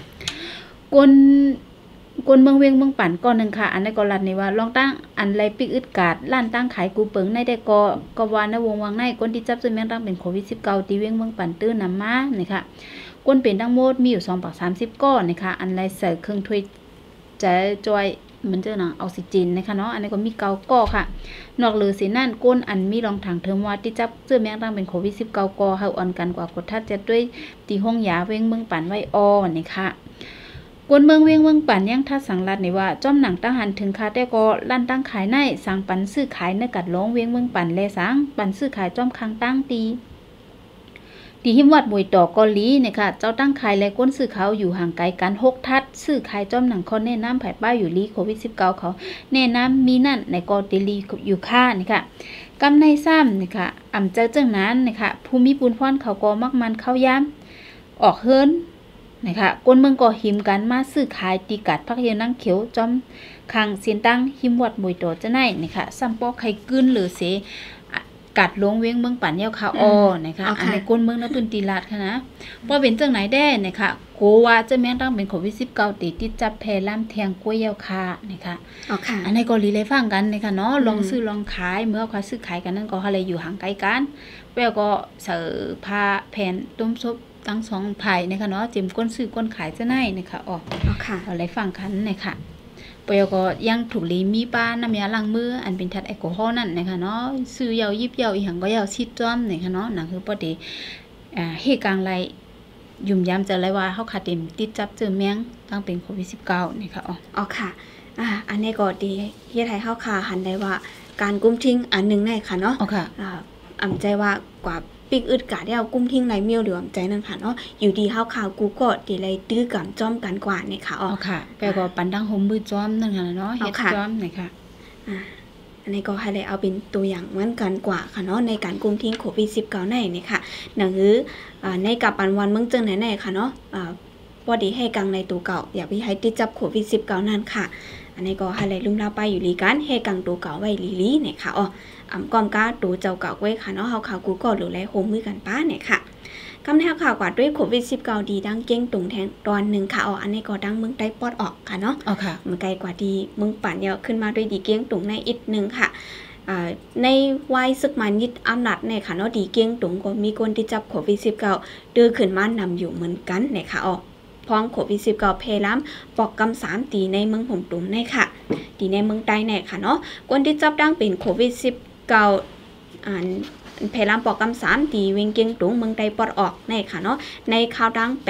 กนเมืองเวียงเมืองปั่นก่อนนึงค่ะอันนี้ก็รัดในว่าลองตั้งอันไรปิกอึดกาดร้านตั้งขายกูเปิงในได้ก็วานในวงวังในคนที่จับซื้อแมงตั้งเป็นโควิด19ที่เวียงเมืองปั่นตื้อนำมานะคะก้นเป็นทั้งหมดมีอยู่2 ปาก 30 ก้อนนะคะอันไรใส่เครื่องถ้วยจะจอยเหมือนเจ้าหนังออกซิเจนนะคะเนาะอันนี้ก็มี9ก้อค่ะนอกเหลือสินั่นก้นอันมีรองถังเทอร์โมที่จับซื้อแมงตั้งเป็นโควิด19ก้อเฮาอ่อนกันกว่ากดทัดจะด้วยตีห้องยาเวียงเมืองปั่นไว้นี่ค่ะกวนเมืองเวียงเมืองปั่นยังท่าสังรัดในว่าจอมหนังตั้งหันถึงคาแต่ก็ลั่นตั้งขายในสั่งปันซื้อขายในกัดล้องเวียงเมืองปั่นแลสังปันซื้อขายจอมคางตั้งตีหิมวัดมวยต่อเกาหลีเนี่ยค่ะเจ้าตั้งขายและก้นซื้อเขาอยู่ห่างไกลกัน6 ทัดซื้อขายจอมหนังเขาแนะนำไผ่ป้ายอยู่ลีโควิด19เขาแนะนำมีนั่นในกอติลีอยู่ค่านี่ค่ะกำในซ้ำนี่ค่ะอ่ำเจ้าจังนั้นนี่ค่ะภูมิปูนพรเขาก็มักมันเข้าย้ำออกเฮิรนนะคะก้นเมืองก็หิมกันมาซื้อขายตีกัดพักเยนั่งเขียวจอมคางเสียนตั้งหิมวัดมวยโตจะไหนนะคะซ้ำปอกไข่กึ้นหรือเสกัดลงเวียงเมืองปั่นเย้าค่ะนะคะอันในก้นเมืองนะตุนตีลาดค่ะนะพอเป็นจังไหนแด้นะคะโกว่าจะแม่งตั้งเป็นโควิด19ติดจับแพร่ล่ำแทงกล้วยเย้าค่ะนะคะอันในก็รีเลยฟังกันนะคะเนาะลองซื้อลองขายเมื่อเขาซื้อขายกันนั่นก็อะไรอยู่ห่างไกลกันแววก็เสือผ้าแผ่นต้มซุปตั้ง2 ไผ่นะคะเนาะจิ้มก้นซื้อก้นขายจะไหนนะคะอะไรฟังกันนะคะปยก็ยังถูกลีมีป้าน้ำยาล้างมืออันเป็นทัดแอลกอฮอล์นั่นนะคะเนาะซื้อยาวยิบยาวอีหังก็ยาวชิดจ้อมนะคะเนาะนั่นคือปกติเหตุการณ์ไรยุ่มยามจะไรว่าเขาขาดเต็มติดจับเจอแมงตั้งเป็นโควิด -19 นะคะอ๋อค่ะอันนี้ก็ดีเฮ็ดให้เฮาค่ะหันได้ว่าการกุมทิ้งอันนึงในค่ะเนาะอ๋อค่ะอำใจว่ากว่าปิกอึดกะได้เอากุมทิ้งไรเมียวหรืออำใจนั่นค่ะเนาะอยู่ดีเฮาข่าวกูก็ดีเลยตื้อกันจ้อมกันกว่านี่ค่ะอ๋อค่ะแปลว่าปันดังโฮมมือจ้อมนั่นค่ะเนาะเฮ็ดจ้อมนี่ค่ะอันนี้ก็ให้ได้เอาเป็นตัวอย่างเหมือนกันกว่าค่ะเนาะในการกุมทิ้งโควิด -19 ในนี่ค่ะหนังคือในกับปันวันเมืองเจิงไหนๆค่ะเนาะพอดีให้กังในตัวเก่าอยากไปให้ติดจับโควิด -19 นั่นค่ะอันนี้ก็ให้ได้ลุ่มลาไปอยู่ลีกันให้กังตัวเก่าไว้ลีๆเนี่ยค่ะก้อมก้าตัวเจ้าเก่าไว้ค่ะเนาะเฮาข่าวกูก็หรือไรโฮมมือกันป้าเนี่ยค่ะคำแนวข่าวกว่าด้วยโควิด -19 ดีดังเก้งตุงแทงตอนหนึ่งค่ะอันนี้ก็ดังเมืองใต้ปอดออกค่ะเนาะค่ะมันไกลกว่าดีเมืองปั่นเยอะขึ้นมาด้วยดีเก้งตุงในอีกนึงค่ะในวัยศึกมันยึดอำนาจในค่ะเนาะดีเก้งตุงก็มีคนที่จับโควิด -19 ดื้อขึ้นมานำอยู่เหมือนกันเนี่ยค่ะพ้องโควิด -19 เพล้ำปอกกำ3ตีในเมืองห่มตุ่มในค่ะตีในเมืองใต้ในค่ะเนาะคนที่จับดังเป็นโควิด -19 เพลามปอกกำ3ตีเวงเกียงตุงเมืองใดปอดออกในค่ะเนาะในข่าวดัง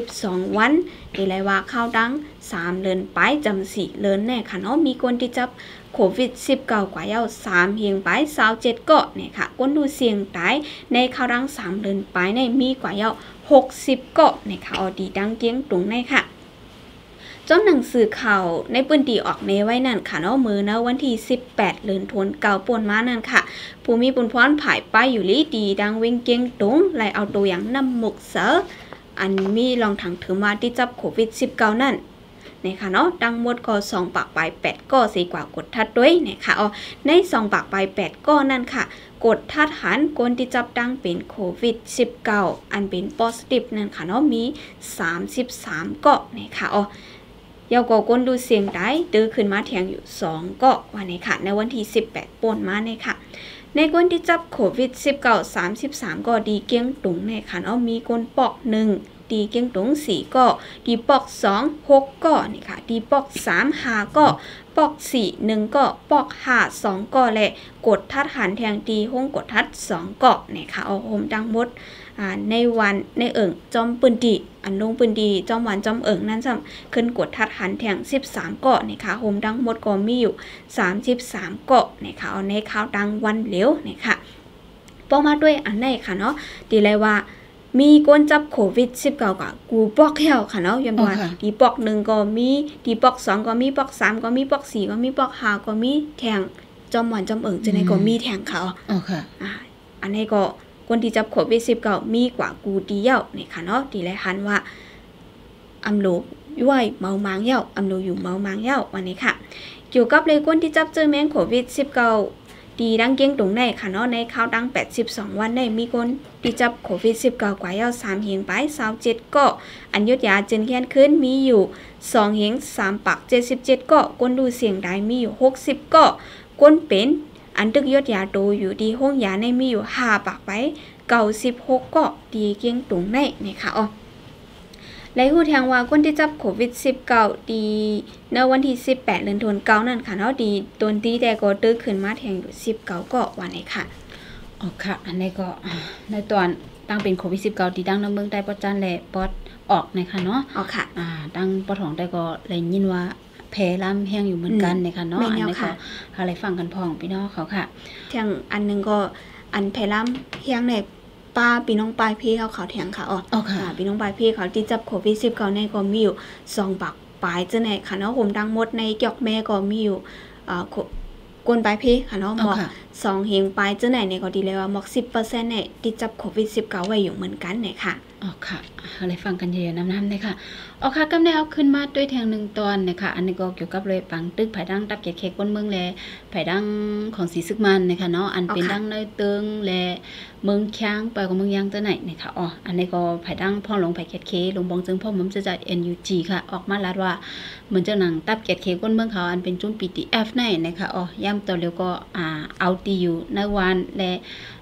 82วันดีเลยว่าข่าวดัง3เดือนไปจำ4เดือนแน่ค่ะเนาะมีคนที่จับโควิด -19 กว่าเยา3เฮียงไป27เกาะเนี่ยค่ะคนดูเสี่ยงตายในข่าวดัง3เดือนไปในมีกว่าเยา60เกาะเนี่ยค่ะดีดังเกียงตุงในค่ะจนหนังสือข่าวในปืนดีออกเนไว้นั่นค่ะเนาะมือนะวันที่18เดือนธันวาคมป่วนมานั่นค่ะผู้มีบุญพรผายป้ายอยู่ลีดีดังเวงเกียงตุงไล่เอาตัวอย่างน้ำหมกเสออันมีลองถังถือมาที่จับโควิด -19 นั่นเนี่ยค่ะเนาะดังหมดก็2ปากปลาย8ก็4กว่ากดทัดด้วยเนี่ยค่ะใน2ปากปลาย8ก็นั่นค่ะกดทัดหันคนที่จับดังเป็นโควิด -19 อันเป็น positive นั่นค่ะเนาะมี33ก็เนี่ยค่ะยาวกว่าคนดูเสียงได้ตื้อขึ้นมาแทงอยู่2ก็วันนี้ค่ะในวันที่18ป่นมาเนี่ยค่ะในคนที่จับโควิด -19 33ก็ดีเกียงตุงเนี่ยค่ะมีคนปอก1ดีเกียงตุง4ก็ดีปอก2 6ก็นี่ค่ะดีปอก3 5ก็ปอก4 1ก็ปอก5 2ก็และกดทัดหันแทงดีห้องกดทัด2ก็เนี่ยค่ะโฮมดังหมดในวันในจอมปืนดีอันลงปืนดีจอมวันจอมนั่นซ้ำขึ้นกดทัดหันแทง13เกาะนี่ค่ะโฮมดังหมดก็มีอยู่33เกาะนี่ค่ะในข่าวดังวันเหลวนี่ค่ะป้องมาด้วยอันไหนค่ะเนาะดีเลยว่ามีคนจับโควิด -19 กับกูปอกเหี่ยวค่ะเนาะยามว่าดีปอก1ก็มีดีปอก2ก็มีปอก3ก็มีปอก4ก็มีปอก5ก็มีแทงจอมวันจอมจังได๋ก็มีแทงค่ะค่ะอันนี้ก็คนที่จับโควิด -19 มีกว่ากูดีเย้านี่ค่ะเนาะดีเลยหันว่าอำโลย้วยเมามางเย้าอำโลอยู่เมามางเย้าวันนี้ค่ะเกี่ยวกับเลยคนที่จับเจอแมงโควิด -19 ดีดังเกียงตุงในค่ะเนาะในข่าวดัง82วันในมีคนที่จับโควิด -19 กว่าเย้า3เฮียงไป27ก็อันยุทธยาจึงเฮียนขึ้นมีอยู่2เฮียง3ปัก77ก็คนดูเสียงได้มีอยู่60ก็คนเป็นอันตึกยอดยาโตอยู่ดีห้องยาในมีอยู่5ปากไป96ก็ดีเกียงตุงในนี่ค่ะและฮู้แทงว่าคนที่จับโควิด -19 ดีในวันที่18เดือนธันวาคมนั่นค่ะเนาะดีตนตีแต่ก็ตื้อขึ้นมาแทงอยู่19ก็วันนี้ค่ะค่ะอันนี้ก็ในตอนตั้งเป็นโควิด -19 ดีดังในเมืองใต้ปอดจันและปอดออกนะคะเนาะค่ะดังปอดของได้ก็ได้ยินว่าแพร่ลำแห้งอยู่เหมือนกันนะคะเนาะอันนี้ก็อะไรฟังกันพ้องพี่น้องเขาค่ะแทงอันนึงก็อันแพร่ลำแห้งในป้าพี่น้องปลายพี่เขาแทงค่ะพี่น้องปลายพี่เขาที่จับโควิด -19 ในก็มีอยู่2ปากปลายจังได๋ค่ะเนาะผมดังหมดในเกี่ยวแม่ก็มีอยู่กวนปลายพี่ค่ะเนาะหมอก2เฮงปลายจังได๋เนี่ยก็ดีเลยว่าหมอก 10% เนี่ยที่จับโควิด -19 ไว้อยู่เหมือนกันเนี่ยค่ะค่ะอะไรฟังกันเยอะๆน้ำๆเลยค่ะค่ะกำได้เอาขึ้นมาด้วยแทง1ตอนนะคะอันนี้ก็เกี่ยวกับเลยปังตึกไผ่ดังตับเกตเค้กก้นเมืองแลไผ่ดังของสีซึกมันนะคะเนาะอันเป็นดังในเติงแลเมืองช้างไปของเมืองยางจะไหนนะคะอันนี้ก็ไผ่ดังพ่อหลวงไผ่เกตเค้กลงบองจึงพ่อมันจะจัด NUG ค่ะออกมาลัดว่าเหมือนเจ้าหนังตับเกตเค้กก้นเมืองเขาอันเป็นจุ่ม PDF ในนะคะย้ำต่อเร็วก็เอาตีอยู่ในวันและ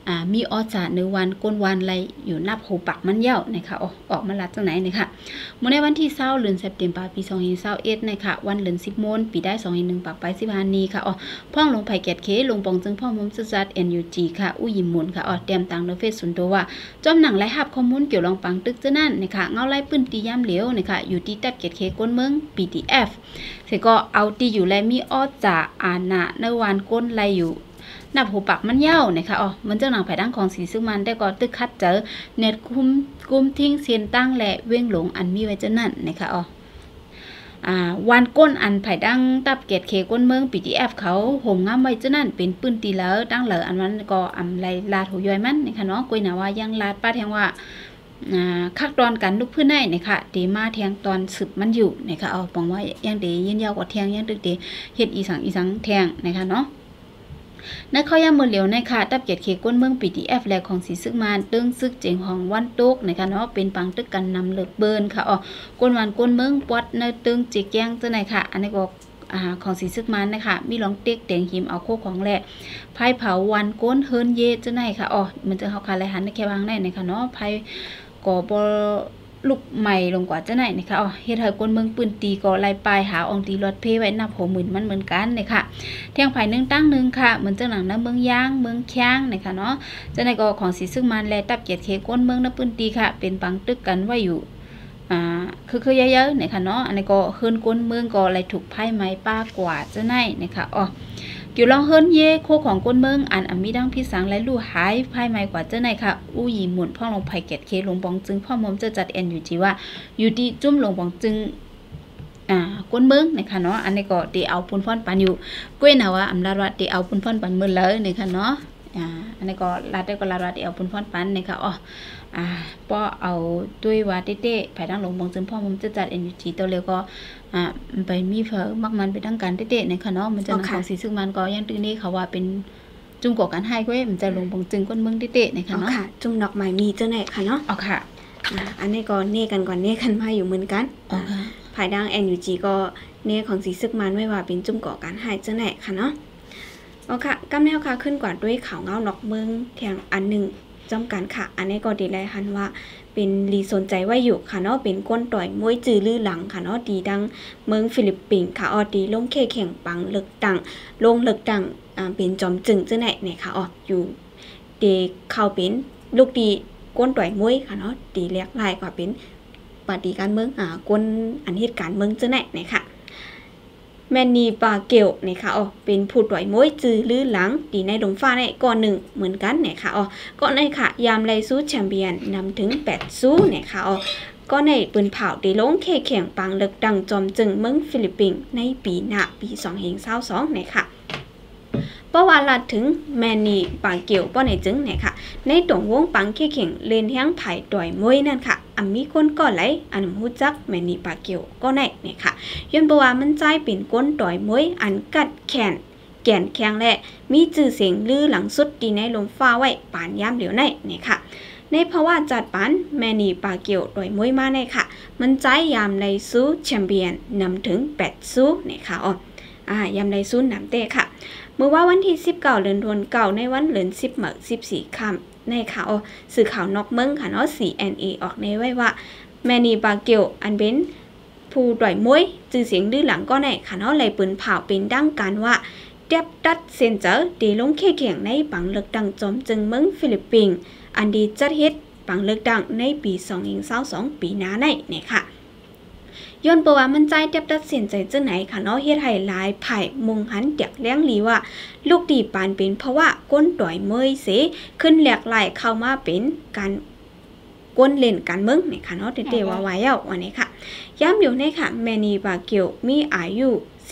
มีออจ่าในวันก้นวันไรอยู่นับหูปักมันเย่านะคะออกมาลัดจังไหนนะคะเมื่อในวันที่20เดือนธันวาคมปี2021นะคะวันเดือน10 โมงปีได้2021ปักไป15นี้ค่ะพ่องลงไผ่แกดเคลงปองจึงพ่อมุมจัด NUG ค่ะอู้ยิมมุนค่ะเตรียมตังในเฟซส่วนตัวว่าจอมหนังไล่หับข้อมูลเกี่ยวลองปังตึกเจ้านั่นนะคะเงาไล่ปืนตีย่ำเหลวนะคะอยู่ที่แท็บแกดเคก้นเมือง PDF เสก็เอาตีอยู่และมีออจ่าในวันก้นไรอยู่นับหูปักมันเย่านะคะมันเจ้าหนังไผ่ดังของสีซึ่งมันได้ก็ตึกคัดเจอเน็ตกุมทิ้งเสียนตั้งและเว้งหลงอันมีไว้เจ้านั่นนะคะวันก้นอันไผ่ดังตับเกตเคก้นเมือง PDF เขาห่มงามไว้เจ้านั่นเป็นปืนตีแล้วดังเหลออันนั้นก็ไรลาดหูย่อยมันนะคะเนาะกุยหนาว่ายังลาดป้าแทงว่าคักตอนกันลูกพื้นได้นะคะดีมาเทียงตอนสืบมันอยู่นะคะปองว่ายังดียืนยาวกว่าเทียงยังตึกดีเฮ็ดอีสังเทียงนะคะเนาะนักเข้าย่ำมือเหลียวนะคะตับเกียรติเคก้นเมือง PDF แหลกของสีซึกมานตึงซึกเจ๋งของวันตกนะคะเนาะเป็นปังตึกกันนำเลิกเบิร์นค่ะก้นวันก้นเมืองปวดในตึงจิกแยงเจ้าไหนค่ะอันนี้ก็ของสีซึกมันนะคะมีหลองเต็กเตียงหิมเอาโคของแหละไพ่เผาวันก้นเฮิร์นเยเจ้าไหนค่ะมันจะเขาคาไรหันในแค่วางได้นะคะเนาะไพ่ก่อบลูกใหม่ลงกว่าเจ้าไหนนะคะเฮ็ดให้คนเมืองปืนตีก็ไล่ปลายหาองตีรถเพไว้นับ60,000มันเหมือนกันนะคะเที่ยงไผ่นึงตั้งนึงค่ะเหมือนเจ้าหนังเมืองย่างเมืองแข้งนะคะเนาะเจ้าไหนก็ของสีซึ่งมันแลตับเกียรติเคก้นเมืองนับปืนตีค่ะเป็นปังตึกกันไว้อยู่คือเยอะๆนะคะเนาะอันนี้ก็เฮิรนก้นเมืองก็ไล่ถูกไพ่ไม้ป้ากว่าเจ้าไหนนะคะเกี่ยวลองเฮิรนเย่โคของก้นเมืองอันมีดังพิสังและลู่หายภายไม้กว่าเจ้าไหนค่ะอู้หยีหมุนพ่อลงไผ่เกตเคลงปองจึงพ่อมมจะจัดNUGว่าอยู่ที่จุ่มลงปองจึงก้นเมืองนะคะเนาะอันนี้ก็ตีเอาปุ่นฟ้อนปันอยู่ก้วยนะว่าอำลาดว่าตีเอาปุ่นฟ้อนปันเมื่อเลยนะคะเนาะอันนี้ก็ลาดได้ก็ลาดว่าตีเอาปุ่นฟ้อนปันนะคะป้อเอาด้วยว่าเต้ๆภายดังหลงปองจึงพ่อมมจะจัดNUGตัวเร็วก็ไปมีเผอมักมันไปดังการเต้ๆนะคะเนาะมันจะนำของสีซึ่งมันก็ยังตึงนี้เขาว่าเป็นจุ่มก่อการให้เว้ยมันจะลงปองจึงก้นเมืองเต้ๆนะคะเนาะจุ่มดอกไม้มีเจ้าไหนค่ะเนาะค่ะอันนี้ก็เน่กันก่อนเน่กันมาอยู่เหมือนกันภายดังNUGก็เน่ของสีซึกมันไม่ว่าเป็นจุ่มก่อการให้เจ้าไหนค่ะเนาะค่ะกำแนวค่ะขึ้นกว่าด้วยข่าวเงานอกเมืองแทงอันหนึ่งจำกันค่ะอันนี้ก็ดีเลยหันว่าเป็นรีสนใจไว้อยู่ค่ะเนาะเป็นก้นต่อยมวยจื้อลือหลังค่ะเนาะดีดังเมืองฟิลิปปินส์ค่ะดีลงแข่งปังเลิกตังลงเลิกตังเป็นจอมจึงเจ้าไหนเนี่ยค่ะอยู่ดีเข้าเป็นลูกดีก้นต่อยมวยค่ะเนาะดีเรียกลายกว่าเป็นปฏิการเมืองก้นอันเหตุการณ์เมืองเจ้าไหนเนี่ยค่ะแมนนีปาเกลเนี่ยค่ะเป็นผู้ต่อยมวยจื้อลือหลังดีในดงฟ้าในก่อนหนึ่งเหมือนกันเนี่ยค่ะก่อนในค่ะยามไลซูแชมเปี้ยนนำถึง8ซูเนี่ยค่ะก็ในปืนเผาได้ลงแข่งปังเลิกดังจอมจึงเมืองฟิลิปปินส์ในปีหน้าปี2022เนี่ยค่ะเพราะว่าลัดถึงแมนนีปาเกลป้อในจึงเนี่ยค่ะในตรงวงปังแข่งเล่นแห้งไผ่ต่อยมวยนั่นค่ะมีคนก็ไหลอันหูจักแมนนีปาเกลก็ในเนี่ยค่ะย้อนบอกว่ามันใจเป็นก้นต่อยมวยอันกัดแขนแก่นแข็งและมีชื่อเสียงลือหลังสุดดีในลมฟ้าไว้ปานย่ำเหลียวในเนี่ยค่ะในภาวะจัดปันแมนนีปาเกลต่อยมวยมาในค่ะมันใจยามในซูแชมเปี้ยนนำถึง8ซูเนี่ยค่ะยามในซูนำเตะค่ะเมื่อว่าวันที่19เดือนธันวาคมในวันเดือน10 มื้อ14 ค่ำในข่าวสื่อข่าวนอกเมืองค่ะเนาะ CNA ออกในไว้ว่าแมนนีปาเกลอันเป็นผู้ต่อยมวยชื่อเสียงดื้อหลังก็ในค่ะเนาะเลยปืนเผาเป็นดังการว่าเด็บดัดเซนเจอร์ดีลงแข่งในปังเลือกดังจอมจึงเมืองฟิลิปปินส์อันดีจัดเฮ็ดปังเลือกดังในปี2022ปีหน้าในเนี่ยค่ะย้อนประว่ามันใจเด็บดัดเส้นใจจังไหนค่ะเนาะเฮ็ดให้หลายไผ่มุงหันเตียกเลี้ยงหลีว่าลูกดีปานเป็นเพราะว่าก้นต่อยมวยเสขึ้นแหลกหลายเข้ามาเป็นการก้นเล่นการเมืองเนี่ยค่ะเนาะเตว่าไว้เอาวันนี้ค่ะย้ำอยู่ในค่ะแมนีบาเกลมีอายุ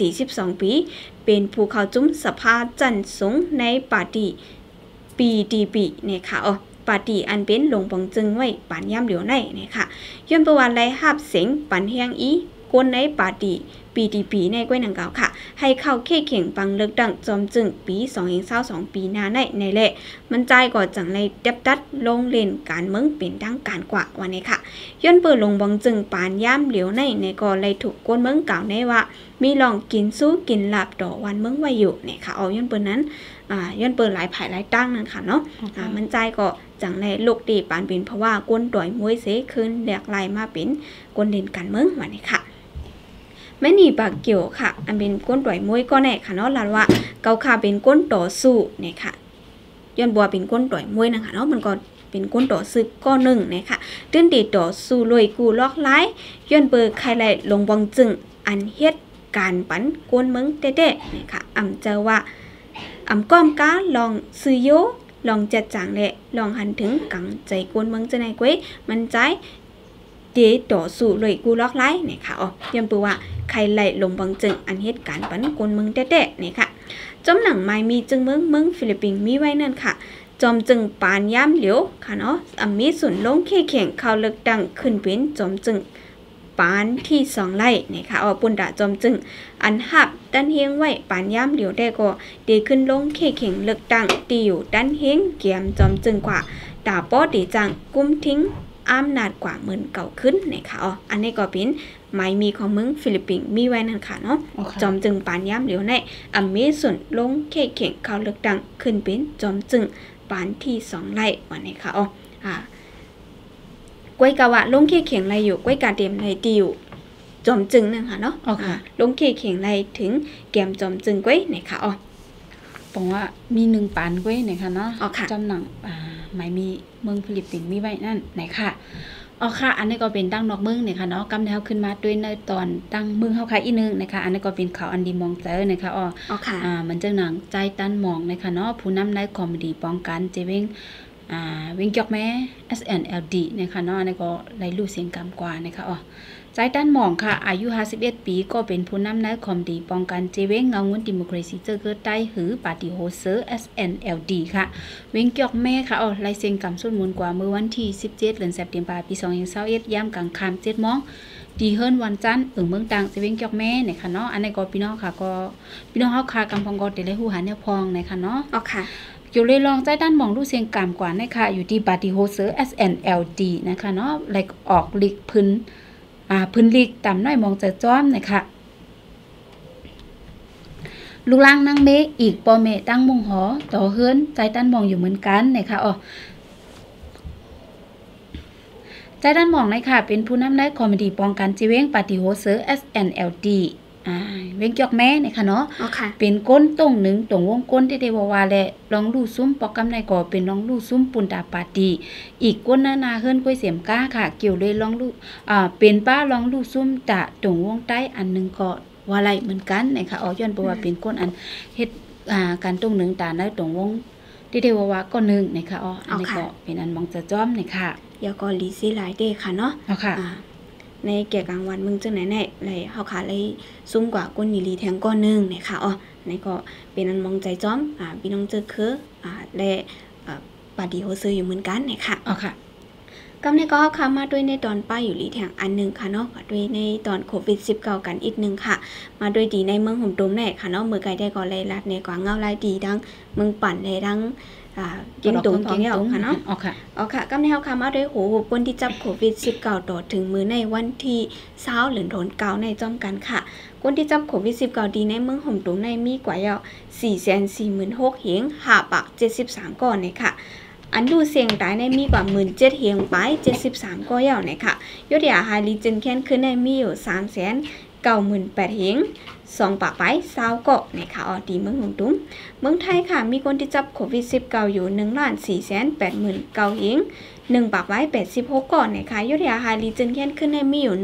42 ปีเป็นผู้เข้าจุ่มสภาจันสงในปาร์ตี้ PDP เนี่ยค่ะปาร์ตี้อันเป็นหลงปองจึงไว้ปานย่ำเหลียวในเนี่ยค่ะย้อนประวัติไล่หับเสียงปันเฮียงอีคนในปาร์ตี้ปีดีปีในก้วยหนังเก่าค่ะให้เข้าเข่เข่งปังเลือกดังจอมจึงปี2022ปีหน้าในแหละมันใจก่อจังในเด็บดัดลงเล่นการเมืองเป็นดังการกว่าวันนี้ค่ะย้อนเปิดลงบังจึงปานย่ำเหลียวในก่อเลยถูกก้นเมืองเก่าในว่ามีลองกินสู้กินหลับต่อวันเมืองไว้อยู่เนี่ยค่ะเอาย้อนเปิดนั้นย้อนเปิดหลายภายหลายตั้งนั่นค่ะเนาะมันใจก็จังในลูกดีปานเป็นเพราะว่าก้นต่อยมวยเสขึ้นแหลกลายมาเป็นก้นเด่นการเมืองวันนี้ค่ะแม่นี่ปากเกี่ยวค่ะอันเป็นก้นต่อยมวยก็แน่ค่ะเนาะลาว่าเกาค่ะเป็นก้นต่อสู้เนี่ยค่ะย้อนบัวเป็นก้นต่อยมวยนะคะเนาะมันก็เป็นก้นต่อซื้อก้อนหนึ่งนะคะตื้นตีต่อสู้ลอยกูลอกไล่ย้อนเปิดใครไหลลงวังจึงอันเฮ็ดการปันก้นเมืองเต้ๆเนี่ยค่ะเจอว่าก้อมก้าลองซื้อโยลองจัดจางแหละลองหันถึงกังใจกวนเมืองจะไหนกุ้ยมันใจเดี๋ยวต่อสู้เลยกูล็อกไล่เนี่ยค่ะย้ำเปิดว่าใครไหลลงบังจึงอันเหตุการณ์ปันกวนเมืองเต้ๆเนี่ยค่ะจอมหนังไม้มีจึงเมืองฟิลิปปินส์มีไว้นั่นค่ะจอมจึงปานย่ำเหลียวค่ะเนาะมีส่วนลงเข่งเข้าเลือกดังขึ้นเป็นจอมจึงปานที่2ไร่เนี่ยค่ะปุ่นดาจอมจึงอันหับด้านเฮงไว้ปานย่ำเหลียวได้ก็เดขึ้นลงเข่งเลือกดังตีอยู่ด้านเฮงเกียมจอมจึงกว่าดาป้อดีจังกุ้มทิ้งอำนาจกว่าเหมือนเก่าขึ้นเนี่ยค่ะอันนี้ก็เป็นไม้มีของเมืองฟิลิปปินส์มีไว้นั่นค่ะเนาะจอมจึงปานย่ำเหลียวในมีส่วนลงเข่งเข้าเลือกดังขึ้นเป็นจอมจึงปานที่2ไร่วันนี้ค่ะกล้วยกะว่าลงเข่งไรอยู่กล้วยกาเต็มไรติวจอมจึงนั่นค่ะเนาะลงเข่งไรถึงแกมจอมจึงกล้วยเนี่ยค่ะบอกว่ามี1ปานกล้วยเนี่ยค่ะเนาะจำหนังหมายมีเมืองฟิลิปปินส์มีไว้นั่นไหนค่ะค่ะอันนี้ก็เป็นตั้งนอกเมืองเนี่ยค่ะเนาะกำแนวขึ้นมาด้วยในตอนตั้งเมืองเฮาค่ะอีนึงนะคะอันนี้ก็เป็นข่าวอันดีมองเจอนะคะมันจังหนังใจตันมองนะคะเนาะผู้นำในคอมเมดี้ป้องกันเจเวงเวงจอกแม่ SNLD นะคะเนาะอันนี้ก็ไล่รู้เสียงกำกว่านะคะใจตันหมองค่ะอายุ51ปีก็เป็นผู้นำในคอมดีป้องกันเจเวงเงาเงินดิโมคราซีเจอเกิดได้หือปาร์ตี้โฮเซอร์ SNLD ค่ะเวงเกียกแม่ค่ะไล่เสียงกำสุดมูลกว่าเมื่อวันที่17เดือนสิงหาคมปี2021ยามกลางค่ำ7 โมงดีเฮิรนวันจันทร์เมืองต่างเจเวงเกียกแม่เนี่ยค่ะเนาะอันนี้ก็พี่น้องค่ะก็พี่น้องเฮาค่ะกำพองก็ได้ฮู้หาแนวพองนะคะเนาะค่ะอยู่เลยลองใจด้านมองรูเสียงกามกว่านะคะอยู่ที่บาร์ตี้โฮเซอร์ SNLD นะคะเนาะไล่ออกลิกพื้นลีกต่ำน้อยมองจะจ้อมนะคะลูกล่างนางเมอีกปอเมตั้งมงหอต่อเฮือนใจด้านมองอยู่เหมือนกันนะคะใจด้านมองนะคะเป็นผู้นำได้คอมเมดี้ป้องกันจีเวงปาร์ตี้โฮเซอร์ SNLDเวงจอกแม่เนี่ยค่ะเนาะเป็นก้นตรงหนึ่งตรงวงก้นที่ได้ว่าแหละลองลู่ซุ้มปอกกำในก่อเป็นลองลู่ซุ้มปุ่นดาปาตีอีกก้นนาเฮิรนกล้วยเสียมก้าค่ะเกี่ยวเลยลองลู่เป็นป้าลองลู่ซุ้มตะตรงวงใต้อันนึงก็ว่าไรเหมือนกันนะคะย้อนเพราะว่าเป็นก้นอันเฮ็ดการตรงหนึ่งตาในตรงวงที่ได้ว่าก็หนึ่งนะคะอันนี้ก็เป็นอันมองจะจ้อมนะคะอย่าก็ลีซีหลายเด้ค่ะเนาะในแก่กลางวันมึงจังไหนไหนเฮาค่ะเลยสูงกว่าก้นนีลีแทงก้อนนึงนะคะนี่ก็เป็นอันมองใจจ้อมพี่น้องเจอคือและปาร์ตี้โฮเซอร์อยู่เหมือนกันนะคะค่ะกำในก็ค่ะมาด้วยในตอนป้ายอยู่ลีแทงอันนึงค่ะเนาะด้วยในตอนโควิด19กันอีกนึงค่ะมาด้วยดีในเมืองห่มตุ่มแน่ค่ะเนาะมือไกลได้ก็เลยรัดในกว่าเงาลายดีดังเมืองปั่นได้ดังเก่งตุงเก่งเหยาค่ะเนาะค่ะกำในเฮาค่ะมาด้วยโหคนที่จับโควิด19ต่อถึงมือในวันที่20หรือโดนเก่าในจ้อมกันค่ะคนที่จับโควิด19ดีในเมืองห่มตุ่มในมีกว่าเยา 446,000 เหง5ปาก73ก่อนเนี่ยค่ะอันดูเสียงตายในมีกว่า 17,000 เหงไป73ก็เยาเนี่ยค่ะยอดยาไฮลีจึงแค้นขึ้นในมีอยู่ 398,000 เหง2ปากไป20ก็นะคะดีเมืองห่มตุ่มเมืองไทยค่ะมีคนที่จับโควิด19อยู่ 1,489,000 เหง1ปากไว้86ก่อนนะคะยอดยาไฮลีจึงแค้นขึ้นในมีอยู่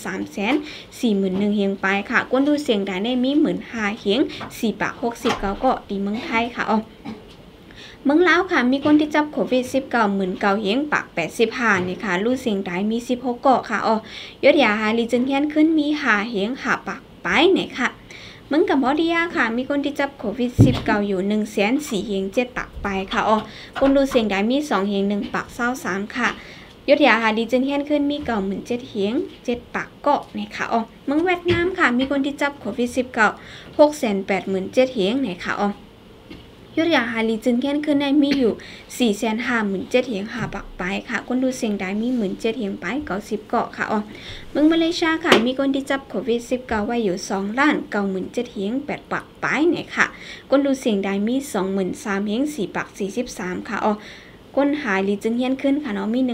1,341,000 เหงไปค่ะคนดูเสียงตายในมี 15,000 เหง4ปาก69ก็ดีเมืองไทยค่ะเมืองลาวค่ะมีคนที่จับโควิด19 19,000 เหงปาก85นี่ค่ะรู้เสียงตายมี16เกาะค่ะยอดยาไฮลีจึงแค้นขึ้นมี5 เหง5ปากไปเนี่ยค่ะเมืองกัมพูชาค่ะมีคนที่จับโควิด19อยู่ 104,000 เหง7ปากไปค่ะคนดูเสียงได้มี2 เหง1ปาก23ค่ะยศยาหาดีจึงเฮียนขึ้นมี97เฮียง7ปากเกาะนะคะอ๋อเมืองเวียดนามค่ะมีคนที่จับโควิด19 687,000เฮียงนะคะอ๋อยศยาหาลีจึงเฮียนขึ้นในมีอยู่ 457,000เฮียง5ปากไปค่ะคนดูเสียงได้มี17,000เฮียงไป90เกาะค่ะอ๋อเมืองมาเลเซียค่ะมีคนที่จับโควิด19ไว้อยู่2,97,000เฮียง8ปากไปนะคะคนดูเสียงได้มี 23,000เฮียง4ปาก43ค่ะอ๋อคนหายลีจึงเฮียนขึ้นค่ะเนาะมี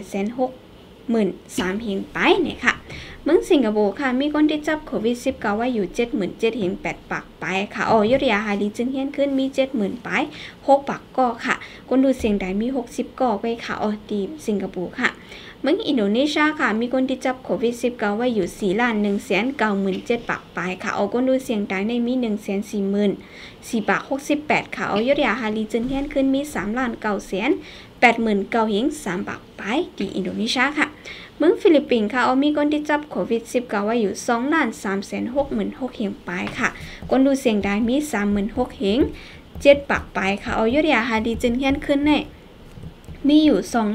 1,860,300เฮียงไปเนี่ยค่ะเมืองสิงคโปร์ค่ะมีคนที่จับโควิด19ไว้อยู่ 77,000เฮียง8ปากไปค่ะยศยาหาลีจึงเฮียนขึ้นมี 70,000ไป6ปากก็ค่ะคนดูเสียงได้มี60ก็ไปค่ะที่สิงคโปร์ค่ะเมืองอินโดนีเซียค่ะมีคนที่จับโควิด19ไว้อยู่ 4,197,000ปากไปค่ะคนดูเสียงได้ในมี 140,000 4ปาก68ค่ะยศยาหาลีจึงเฮียนขึ้นมี3,989,000เฮียง3ปากไปที่อินโดนีเซียค่ะเมืองฟิลิปปินส์ค่ะมีคนที่จับโควิด19ไว้อยู่ 2,366,000เฮียงไปค่ะคนดูเสียงได้มี 36,000เฮียง7ปากไปค่ะยศยาหาลีจึงเฮียนขึ้นในมีอยู่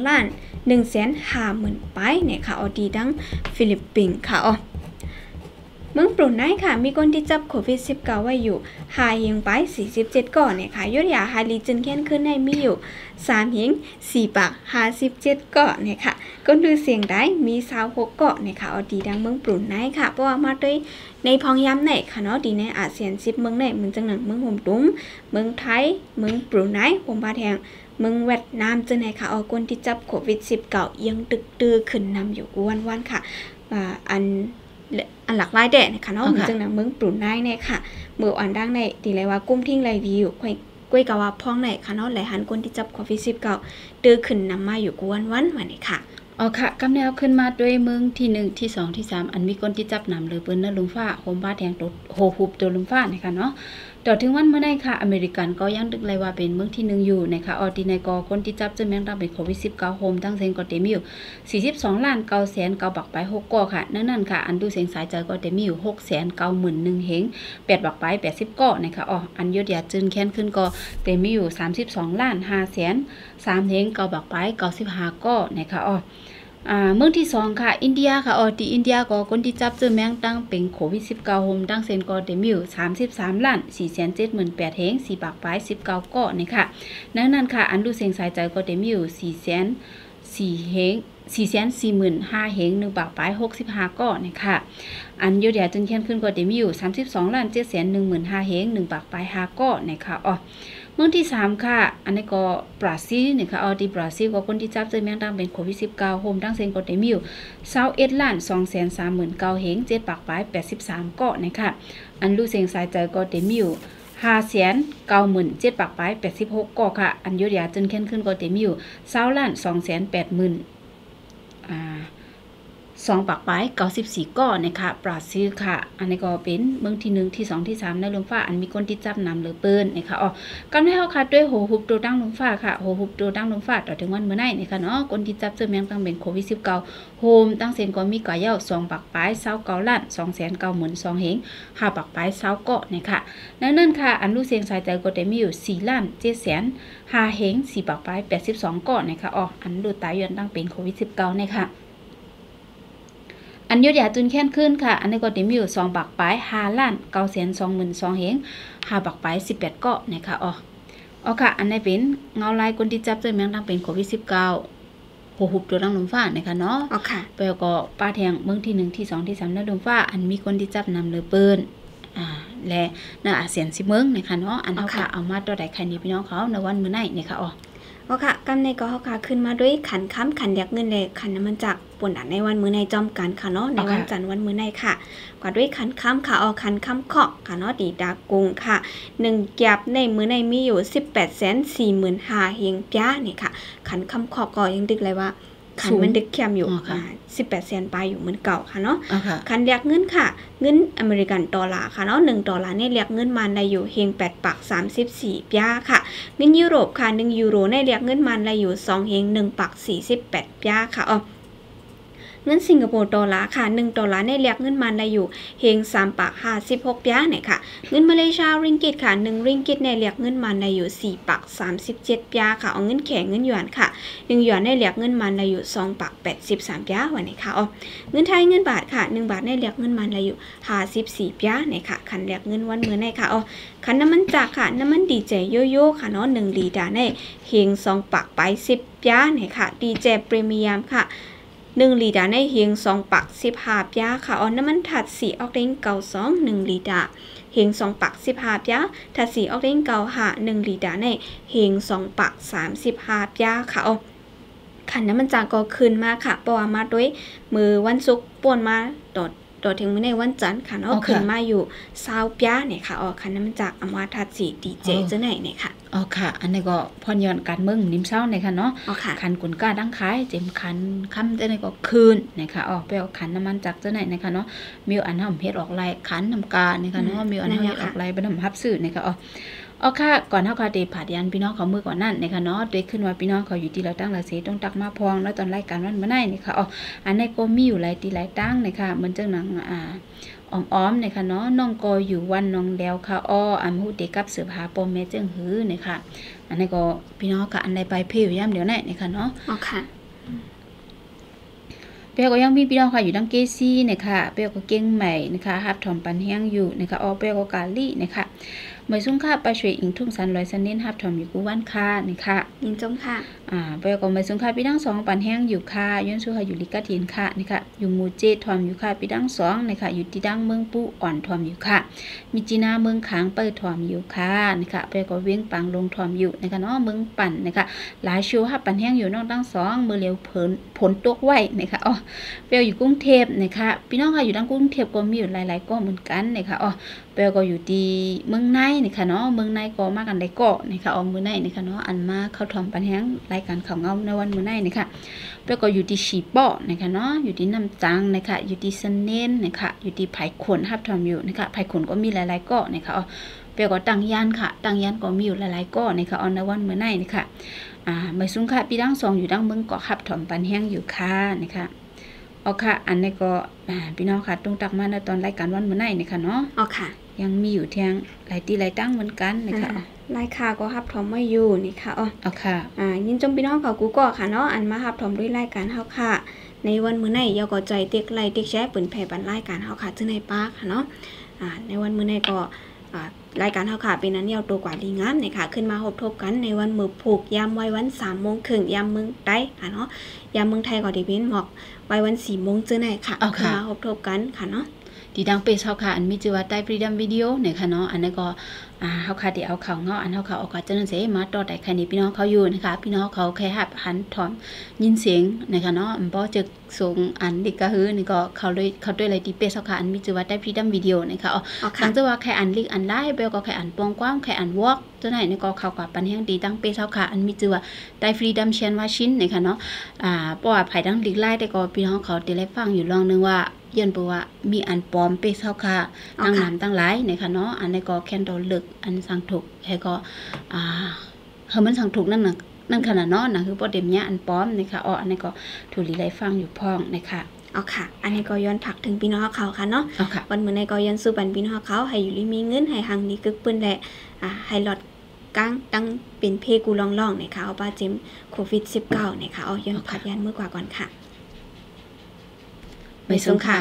2,150,000ไปเนี่ยค่ะดีดังฟิลิปปินส์ค่ะเมืองบรูไนค่ะมีคนที่จับโควิด19ไว้อยู่5เฮียงไป47ก่อนเนี่ยค่ะยศยาหาลีจึงเฮียนขึ้นในมีอยู่3เฮียง4ปาก57ก่อนเนี่ยค่ะคนดูเสียงได้มี26เกาะเนี่ยค่ะดีดังเมืองบรูไนค่ะเพราะว่ามาด้วยในพองยามไหนค่ะเนาะดีในอาเซียน10เมืองไหนเมืองจังหนังเมืองโฮมตุ้มเมืองไทยเมืองบรูไนโฮมบาแทงเมืองเวียดนามจังไหนค่ะคนที่จับโควิด19ยังตึกตื้อขึ้นนำอยู่วันๆค่ะอันหลักหลายแดดนะคะเนาะจังหนังเมืองบรูไนเนี่ยค่ะเมื่ออันดังในดีเลยว่ากุ้มทิ้งไรดีอยู่ก้วยกะว่าพ้องไหนค่ะเนาะหลายหันคนที่จับโควิด19ตื้อขึ้นนำมาอยู่วันๆมาเนี่ยค่ะค่ะกำแนวขึ้นมาด้วยเมืองที่1ที่2ที่3อันมีคนที่จับนำเลยเปิ้นนะลุงฟ้าโฮมบ้าแทงตัวโฮฮุบตัวลุงฟ้านะคะเนาะต่อถึงวันเมื่อไหร่ค่ะอเมริกันก็ยังดึกเลยว่าเป็นเมืองที่1อยู่นะคะดีในกอคนที่จับจะแม่งตั้งเป็นโควิด19โฮมตั้งเซนก็เต็มอยู่42,900,000บักไป6กอค่ะนั่นค่ะอันดูเสียงสายใจก็เต็มอยู่691,000เฮง8บักไป80กอนะคะอันยศยาจืนแค้นขึ้นก็เต็มอยู่32,500,003เฮง9บักไป95กอนะคะเมืองที่2ค่ะอินเดียค่ะที่อินเดียก็คนที่จับเจอแมงตั้งเป็นโควิด19โฮมตั้งเซนก็เต็มอยู่33,478,000เฮง4ปากไป19กอนะคะนั่นค่ะอันดูเสียงสายใจก็เต็มอยู่4,400,000เฮง445,000เฮง1ปากไป65กอนะคะอันยศยาจึงเขียนขึ้นก็เต็มอยู่32,715,000เฮง1ปากไป5กอนะคะเมืองที่3ค่ะอันนี้ก็บราซิลนะคะที่บราซิลก็คนที่จับเจอแมงดังเป็นโควิด19โฮมตั้งเซนก็เต็มอยู่21,239,000เฮง7ปากไป83กอนะคะอันรู้เสียงสายใจก็เต็มอยู่597,000ปากไป86กอค่ะอันยศยาจึงเขียนขึ้นก็เต็มอยู่20,280,000 2ปากไป94ก้อนะคะบราซิลค่ะอันนี้ก็เป็นเมืองที่1ที่2ที่3ในลมฟ้าอันมีคนที่จับนำหรือเปิ้นนะคะกำให้เฮาค่ะด้วยโหฮุบตัวตั้งลมฟ้าค่ะโหฮุบตัวตั้งลมฟ้าต่อถึงวันมื้อไหนนะคะเนาะคนที่จับเจอแมงตั้งเป็นโควิด19โฮมตั้งเซ็นก็มีก่อยาว2ปากไป29,292,000เฮง5ปากไป20ก้อนะคะนั่นค่ะอันรู้เสียงสายใจก็ได้มีอยู่4,705,000เฮง4ปากไป82ก้อนะคะอันดูตายย้อนตั้งเป็นโควิด19นะคะอันยศยาจุนแค้นขึ้นค่ะอันนี้ก็เต็มอยู่2บักไป5,922,000เฮง5บักไป18เกาะนะคะค่ะอันนี้เป็นเงาลายคนที่จับตัวแมงดังเป็นโควิด19โหหุบตัวดังลมฟ้านะคะเนาะค่ะไปก็ป้าแทงเมืองที่1ที่2ที่3ในลมฟ้าอันมีคนที่จับนำเลยเปิ้นและในอาเซียน10เมืองนะคะเนาะอันเอาค่ะเอามาตัวใดใครนี่พี่น้องเขาในวันมื้อไหนนะคะค่ะกำในก็เขาค่ะขึ้นมาด้วยขันค้ำขันยักเงินเลยขันน้ำมันจากป่นในวันมื้อในจอมกันค่ะเนาะในวันจันทร์วันมื้อในค่ะกว่าด้วยขันค้ำค่ะขันค้ำเคาะค่ะเนาะดีดากุงค่ะ1แก็บในมื้อในมีอยู่18,45,000เฮงจ้านี่ค่ะขันค้ำเคาะก็ยังดึกเลยว่าขันมันดึกเข้มอยู่18 เซนไปอยู่เหมือนเก่าค่ะเนาะขันเรียกเงินค่ะเงินอเมริกันดอลลาร์ค่ะเนาะ1ดอลลาร์เนี่ยเรียกเงินมันได้อยู่เฮง8ปาก34ป้าค่ะเงินยุโรปค่ะ1ยูโรเนี่ยเรียกเงินมันได้อยู่2เฮง1ปาก48ป้าค่ะเงินสิงคโปร์ดอลลาร์ค่ะ1ดอลลาร์ในแลกเงินมันได้อยู่เฮง3 บาท 56 ย้าเนี่ยค่ะเงินมาเลเซียริงกิตค่ะ1ริงกิตในแลกเงินมันได้อยู่4 บาท 37 ย้าค่ะเอาเงินแข็งเงินหยวนค่ะ1หยวนในแลกเงินมันได้อยู่2 บาท 83 ย้าวันนี้ค่ะเงินไทยเงินบาทค่ะ1 บาทในแลกเงินมันได้อยู่54 ย้าเนี่ยค่ะคันแลกเงินวันมื้อในค่ะคันน้ำมันจากค่ะน้ำมันดีเจโยโย่ค่ะเนาะ1ลีตรในเฮง2 บาทไป10 ย้าเนี่ยค่ะดีเจพรีเมียมค่ะ1 ลิตรในเฮง2 ปัก 15 ย้าค่ะน้ำมันถัด4ออกเด้งเก่า2 1 ลิตรเฮง2 ปัก 15 ย้าถัด4ออกเด้งเก่าหา1 ลิตรในเฮง2 ปัก 35 ย้าค่ะขันน้ำมันจากก็ขึ้นมาค่ะปว่ามาด้วยมือวันศุกร์ป่วนมาต่อถึงมื้อในวันจันทร์ค่ะขึ้นมาอยู่20 ย้าเนี่ยค่ะขันน้ำมันจากอำมาถัด4ดีเจจังไหนเนี่ยค่ะค่ะอันนี้ก็พรย้อนการเมืองนิ่มเช้าเนี่ยค่ะเนาะขันกุนก้าดังขายเต็มขันค่ำจังไหนก็คืนนะคะไปเอาขันน้ำมันจากจังไหนนะคะเนาะมีอันทำเฮ็ดออกลายขันน้ำกาเนี่ยค่ะเนาะมีอันเฮ็ดออกลายบ่นำรับซื้อเนี่ยค่ะค่ะก่อนเฮาก็ได้ผาดยันพี่น้องเขามือก่อนนั่นนะคะเนาะได้ขึ้นว่าพี่น้องเขาอยู่ที่เราตั้งละเสต้องตักมาพองแล้วตอนรายการวันมื้อไหนนี่ค่ะอันนี้ก็มีอยู่หลายตีหลายตั้งนะคะเหมือนจังหนังอ้อมๆนะคะเนาะน้องก็อยู่วันน้องแล้วค่ะอันฮู้เด็กกับเสือผาปอมแม่จึงหือนะคะอันนี้ก็พี่น้องก็อันใดไปเพลย่ำเดี๋ยวนี้นะคะเนาะค่ะเปียก็ยังมีพี่น้องค่ะอยู่ดังเกซี่นะคะเปียก็เก่งใหม่นะคะฮับถอมปันแห้งอยู่นะคะเปียก็กาลี่นะคะเมื่อซุ่งค่ะไปช่วยอิงทุ่งสันลอยสันเน้นฮับถอมอยู่กูวันค่ะนะคะยินจมค่ะเปียก็เมื่อซุ่งค่ะพี่ดัง2ปันแห้งอยู่ค่ะย้อนสู้ค่ะอยู่ลิกาทินค่ะนะคะอยู่หมู่เจถอมอยู่ค่ะพี่ดัง2นะคะอยู่ที่ดังเมืองปูอ่อนถอมอยู่ค่ะมีจีนาเมืองขางเปิดถอมอยู่ค่ะนะคะเปียก็เวียงปังลงถอมอยู่นะคะเนาะเมืองปั่นนะคะหลายชูฮับปันแห้งอยู่นอกดัง2มือเร็วผลตกไว้นะคะเปียอยู่กรุงเทพนะคะพี่น้องค่ะอยู่ดังกรุงเทพก็มีอยู่หลายๆก็เหมือนกันนะคะเปียก็อยู่ที่เมืองในนะคะเนาะเมืองในก็มากันได้ก็นะคะมื้อในนะคะเนาะอันมาเข้าถอมปันแห้งรายการข่าวเงาในวันมื้อในนะคะเปียก็อยู่ที่ชีป้อนะคะเนาะอยู่ที่น้ำจังนะคะอยู่ที่ซันเน้นนะคะอยู่ที่ไผ่ขนฮับถอมอยู่นะคะไผ่ขนก็มีหลายๆก็นะคะเปียก็ตั้งยานค่ะตั้งยานก็มีอยู่หลายๆก็นะคะในวันมื้อในนะคะเมื่อซุ่งค่ะพี่ดัง2อยู่ดังเมืองเกาะฮับถอมปันแห้งอยู่ค่ะนะคะค่ะอันนี้ก็พี่น้องค่ะต้องตักมาในตอนรายการวันมื้อในนะคะเนาะค่ะยังมีอยู่เทียงหลายตีหลายตั้งเหมือนกันนะคะรายค่าก็ฮับถอมไม่อยู่นี่ค่ะค่ะยินจมพี่น้องเขากูก็ค่ะเนาะอันมาฮับถอมด้วยรายการเฮาค่ะในวันมื้อในยอก็ใจเต็กไลเต็กแชร์ปืนแผ่บันรายการเฮาค่ะซึ่งในปากค่ะเนาะในวันมื้อในก็รายการเฮาค่ะเป็นนั้นยาวตัวกว่าดีงามนะคะขึ้นมาทบกันในวันมื้อผูกยามไว้วัน 3:30 นยามเมืองใต้ค่ะเนาะยามเมืองไทยก็ได้เป็นหมอกไว้วัน 4 โมงจังไหนค่ะขึ้นมาทบกันค่ะเนาะที่ดังเปเฮาค่ะอันมีชื่อว่าใต้ฟรีดัมวิดีโอเนี่ยค่ะเนาะอันนี้ก็เฮาค่ะที่เอาข่าวเงาอันเฮาค่ะออกก็จังนั้นเสมาต่อแต่ใครนี่พี่น้องเขาอยู่นะคะพี่น้องเขาแค่หันถอนยินเสียงนะคะเนาะบ่จึกส่งอันดิก็คือนี่ก็เขาด้วยอะไรที่เปเฮาค่ะอันมีชื่อว่าใต้ฟรีดัมวิดีโอนะคะสังเกตว่าใครอันลิกอันไลฟ์เบลก็ใครอันปองกว้างใครอันวอล์กจังไหนนี่ก็เข้ากับปันแห่งดีดังเปเฮาค่ะอันมีชื่อว่าใต้ฟรีดัมเชียนว่าชิ้นนะคะเนาะเพราะว่าไผดังลิกไลฟ์แต่ก็พี่น้องเขาได้ฟังอยู่ลองนึงว่ายันบอกว่ามีอันปลอมเปเฮาค่ะนางน้ำตั้งหลายนะคะเนาะอันนี้ก็แคนดอลลึกอันสังถูกให้ก็มันสังถูกนั่นขนาดเนาะนะคือประเด็นเนี้ยอันปลอมนะคะอันนี้ก็ถูกรีไลฟ์ฟังอยู่พ้องนะคะค่ะอันนี้ก็ย้อนผักถึงพี่น้องเขาค่ะเนาะวันมื้อนี้ก็ย้อนสู่บันพี่น้องเขาให้อยู่มีเงินให้หังนี้กึกปืนแหละให้หลอดกลางตั้งเป็นเพกูล่องๆนะคะป้าเจมโควิด19นะคะย้อนผักยันเมื่อกว่าก่อนค่ะไม่ส่งค่ะ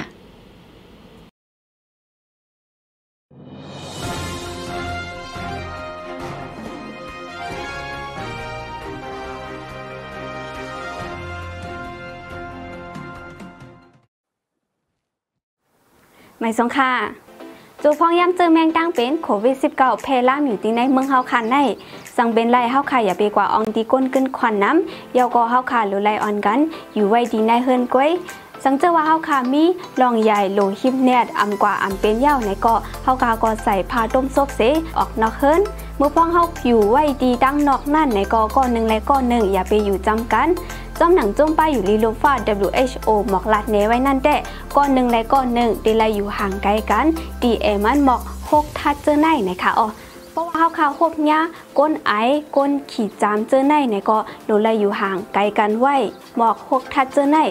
ไม่ส่งค่ะจูพองย้ำเจอแมงตั้งเป็นโควิด19เพล่ามอยู่ที่ในเมืองเฮาคันในสั่งเป็นไรเฮาค่ะอย่าไปกว่าอองตีก้นขึ้นควันน้ำยาวก็เฮาค่ะหรือไรออนกันอยู่ไว้ดีในเฮิรนก้อยสังเจอว่าเฮาค่ะมีลองใหญ่โลหิมแนดอำกว่าอำเป็นยาวในก็เฮาค่ะก็ใส่ผ้าต้มซกเสออกนอกเฮิรนเมื่อพองเฮาอยู่ไว้ดีตั้งนอกนั่นในก็ก้อนหนึ่งและก้อนหนึ่งอย่าไปอยู่จำกันจอมหนังจุ่มไปอยู่ลีโลฟา WHO หมอกลัดเนไว้นั่นแต่ก้อนหนึ่งและก้อนหนึ่งดีไลอยู่ห่างไกลกันดีมันหมอก6ทัดเจอในนะคะเพราะว่าเฮาคบหญ้าก้นไอก้นขีดจามเจอในก็โดนไลอยู่ห่างไกลกันไว้หมอก6ทัดเจอใน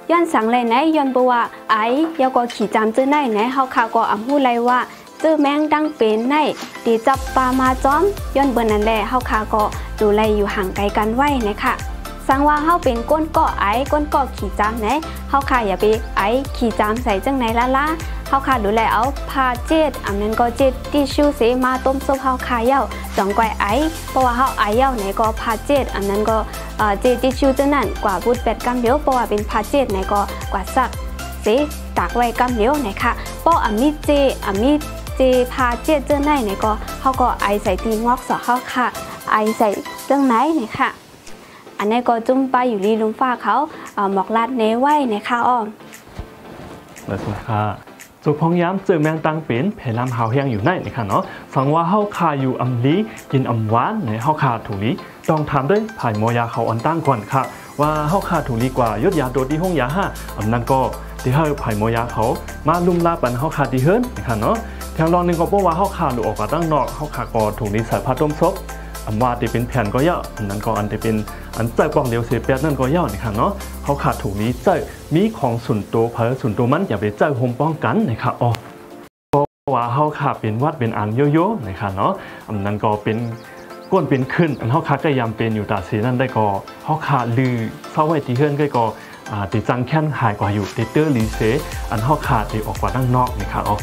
ย้อนสังเลยไหนย้อนบัวไอ้ยาก็ขี่จำจื้อไหนไหนเฮาข่าวก็อ่ำหู้เลยว่าจื้อแมงดังเป็นไหนตีจับปลามาจ้อมย้อนเบิ่นนั่นแหละเฮาข่าวก็ดูแลอยู่ห่างไกลกันไว้นะคะสังว่าเฮาเป็นก้นเกาะไอ้ก้นเกาะขี่จำไหนเฮาข่าวอย่าไปไอ้ขี่จำใส่จังไหนละเฮาข่าวดูแลเอาผ้าเจ็ดอันนั้นก็เจ็ดที่ชิวเสมาต้มซุปเฮาข่าวเย้าจองก้อยไอ้เพราะว่าเฮาไอ้เย้าไหนก็ผ้าเจ็ดอันนั้นก็เจที่ชิวจังนั้นกว่าบุด8 กำเดียวเพราะว่าเป็นผ้าเจ็ดไหนก็กว่าซักเสตากไว้กำเดียวไหนค่ะเพราะอันนี้เจผ้าเจ็ดจังไหนไหนก็เฮาก็ไอ้ใส่ตีงอกสอเฮาค่ะไอ้ใส่จังไหนไหนค่ะอันนี้ก็จุ่มไปอยู่ลีลุงฟ้าเขาหมอกลาดเนไว้ในข้าวอ้อมและสุดค่ะจุพองย้ำเจอแมงตังเป็นเพลำหาวแห้งอยู่ในนะคะเนาะฟังว่าเฮาคาอยู่อำลีกินอำหวานในเฮาคาถูลีต้องทำด้วยไผ่โมยาเขาอันตั้งก่อนค่ะว่าเฮาคาถูลีกว่ายศยาโดดที่ห้องยาห้าอันนั้นก็ที่เฮาไผ่โมยาเขามาลุ่มลาปันเฮาคาที่เฮิร์นนะคะเนาะแถวรองหนึ่งก็เพราะว่าเฮาคาดูออกมาตั้งนอกเฮาคาก็ถูลีใส่ผ้าต้มซบอันว่าที่เป็นแผ่นก็เยอะอันนั้นก็อันที่เป็นอันใจปองเดียวเสียเปียนั่นก็เยอะนะคะเนาะเขาขาดถูกนี้ใจมีของส่วนตัวเพอส่วนตัวมันอย่าไปใจโฮมป้องกันนะคะอ๋อเพราะว่าเขาขาดเป็นวัดเป็นอันโยโย่นะคะเนาะอันนั้นก็เป็นก้นเป็นขึ้นอันเขาขาดก็ยำเป็นอยู่ตาสีนั่นได้ก็เขาขาดลือเศร้าไว้ที่เฮือนก็ติดจังแค้นหายกว่าอยู่ติดเตอร์ลีเซอันเขาขาดติดออกกว่าด้านนอกนะคะอ๋อ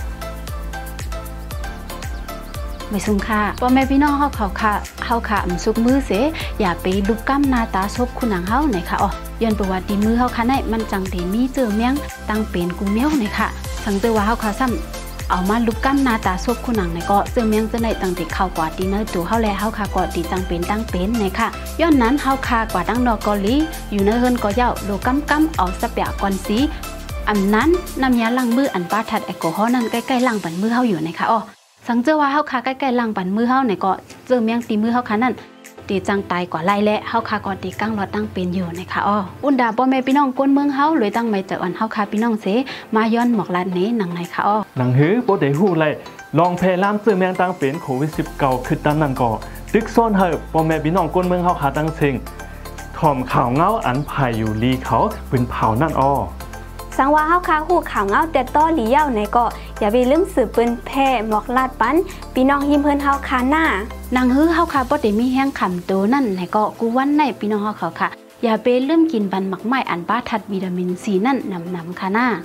ไม่ซุ่มค่ะว่าแม่พี่น้องเฮาเขาค่ะสุกมือเสอย่าไปลุกกั้มหน้าตาซบคุณหนังเฮาไหนค่ะอ๋อย้อนประวัติมือเฮาค่ะในมันจังเดมีเจอเมียงตั้งเป็นกูเมียวไหนค่ะสังเตว่าเฮาค่ะซ้ำเอามาลุกกั้มหน้าตาซบคุณหนังไหนก็เจอเมียงจะในตั้งแต่เข้ากว่าดีเนอร์ตัวเฮาแลเฮาค่ะก็ดีจังเป็นตั้งเป็นไหนค่ะย้อนนั้นเฮาค่ะกว่าตั้งดอกกอลีอยู่ในเฮิรนก็เย้าโลกั้มเอาสับยากอนสีอันนั้นน้ำยาล้างมืออันป้าทัดแอลกอฮอล์นั่นใกล้ๆล้างบันมือเฮาอยู่ไหนค่ะอ๋อสังเจอว่าเฮาคาใกล้ๆลังปันมือเฮาเนี่ยก็เจอเมียงตีมือเฮาค่ะนั่นตีจังตายกว่าไล่และเฮาคาก็ตีกั้งรอดตั้งเป็นอยู่นะคะอ้ออุ่นดาพ่อแม่พี่น้องก้นเมืองเฮาเลยตั้งไม่จากอันเฮาคาพี่น้องเสมาย้อนหมอกลานนี้หนังไหนคะอ้อหนังหือบ่ได้ฮู้เลยลองแพร่ล้ามเจอแมงตังเป็นโควิด19คือตามนั้นก็ตึกซ่อนเฮาพ่อแม่พี่น้องก้นเมืองเฮาคาตั้งเซิงถ่อมข่าวเงาอันไผ่อยู่ลีเขาปืนเผานั่นอ้อสังว่าเฮาคาหูข่าวเงาแต่ต้อหลีเย้าในก็อย่าไปลืมสืบปืนแพ่หมอกลาดปันพี่น้องหิมเพิ่นเฮาคาหน้านางฮื้อเฮาคาบ่ได้มีแห้งขำโตนั่นในก็กูวันในพี่น้องเฮาเขาค่ะอย่าไปลืมกินบันหมักไม้อันบ้าทัดวิตามินซีนั่นนำค่ะหน้า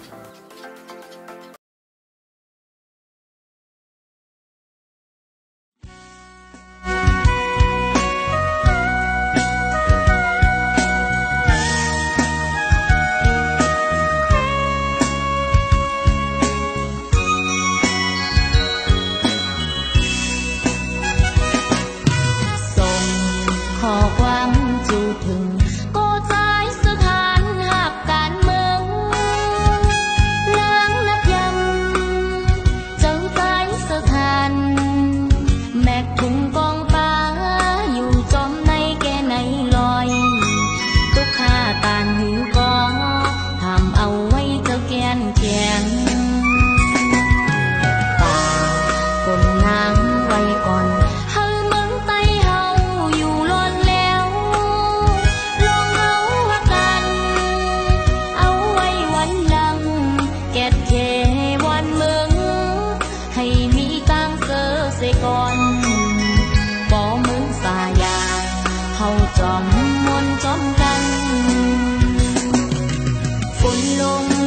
จอมมนจอมกันฝนลง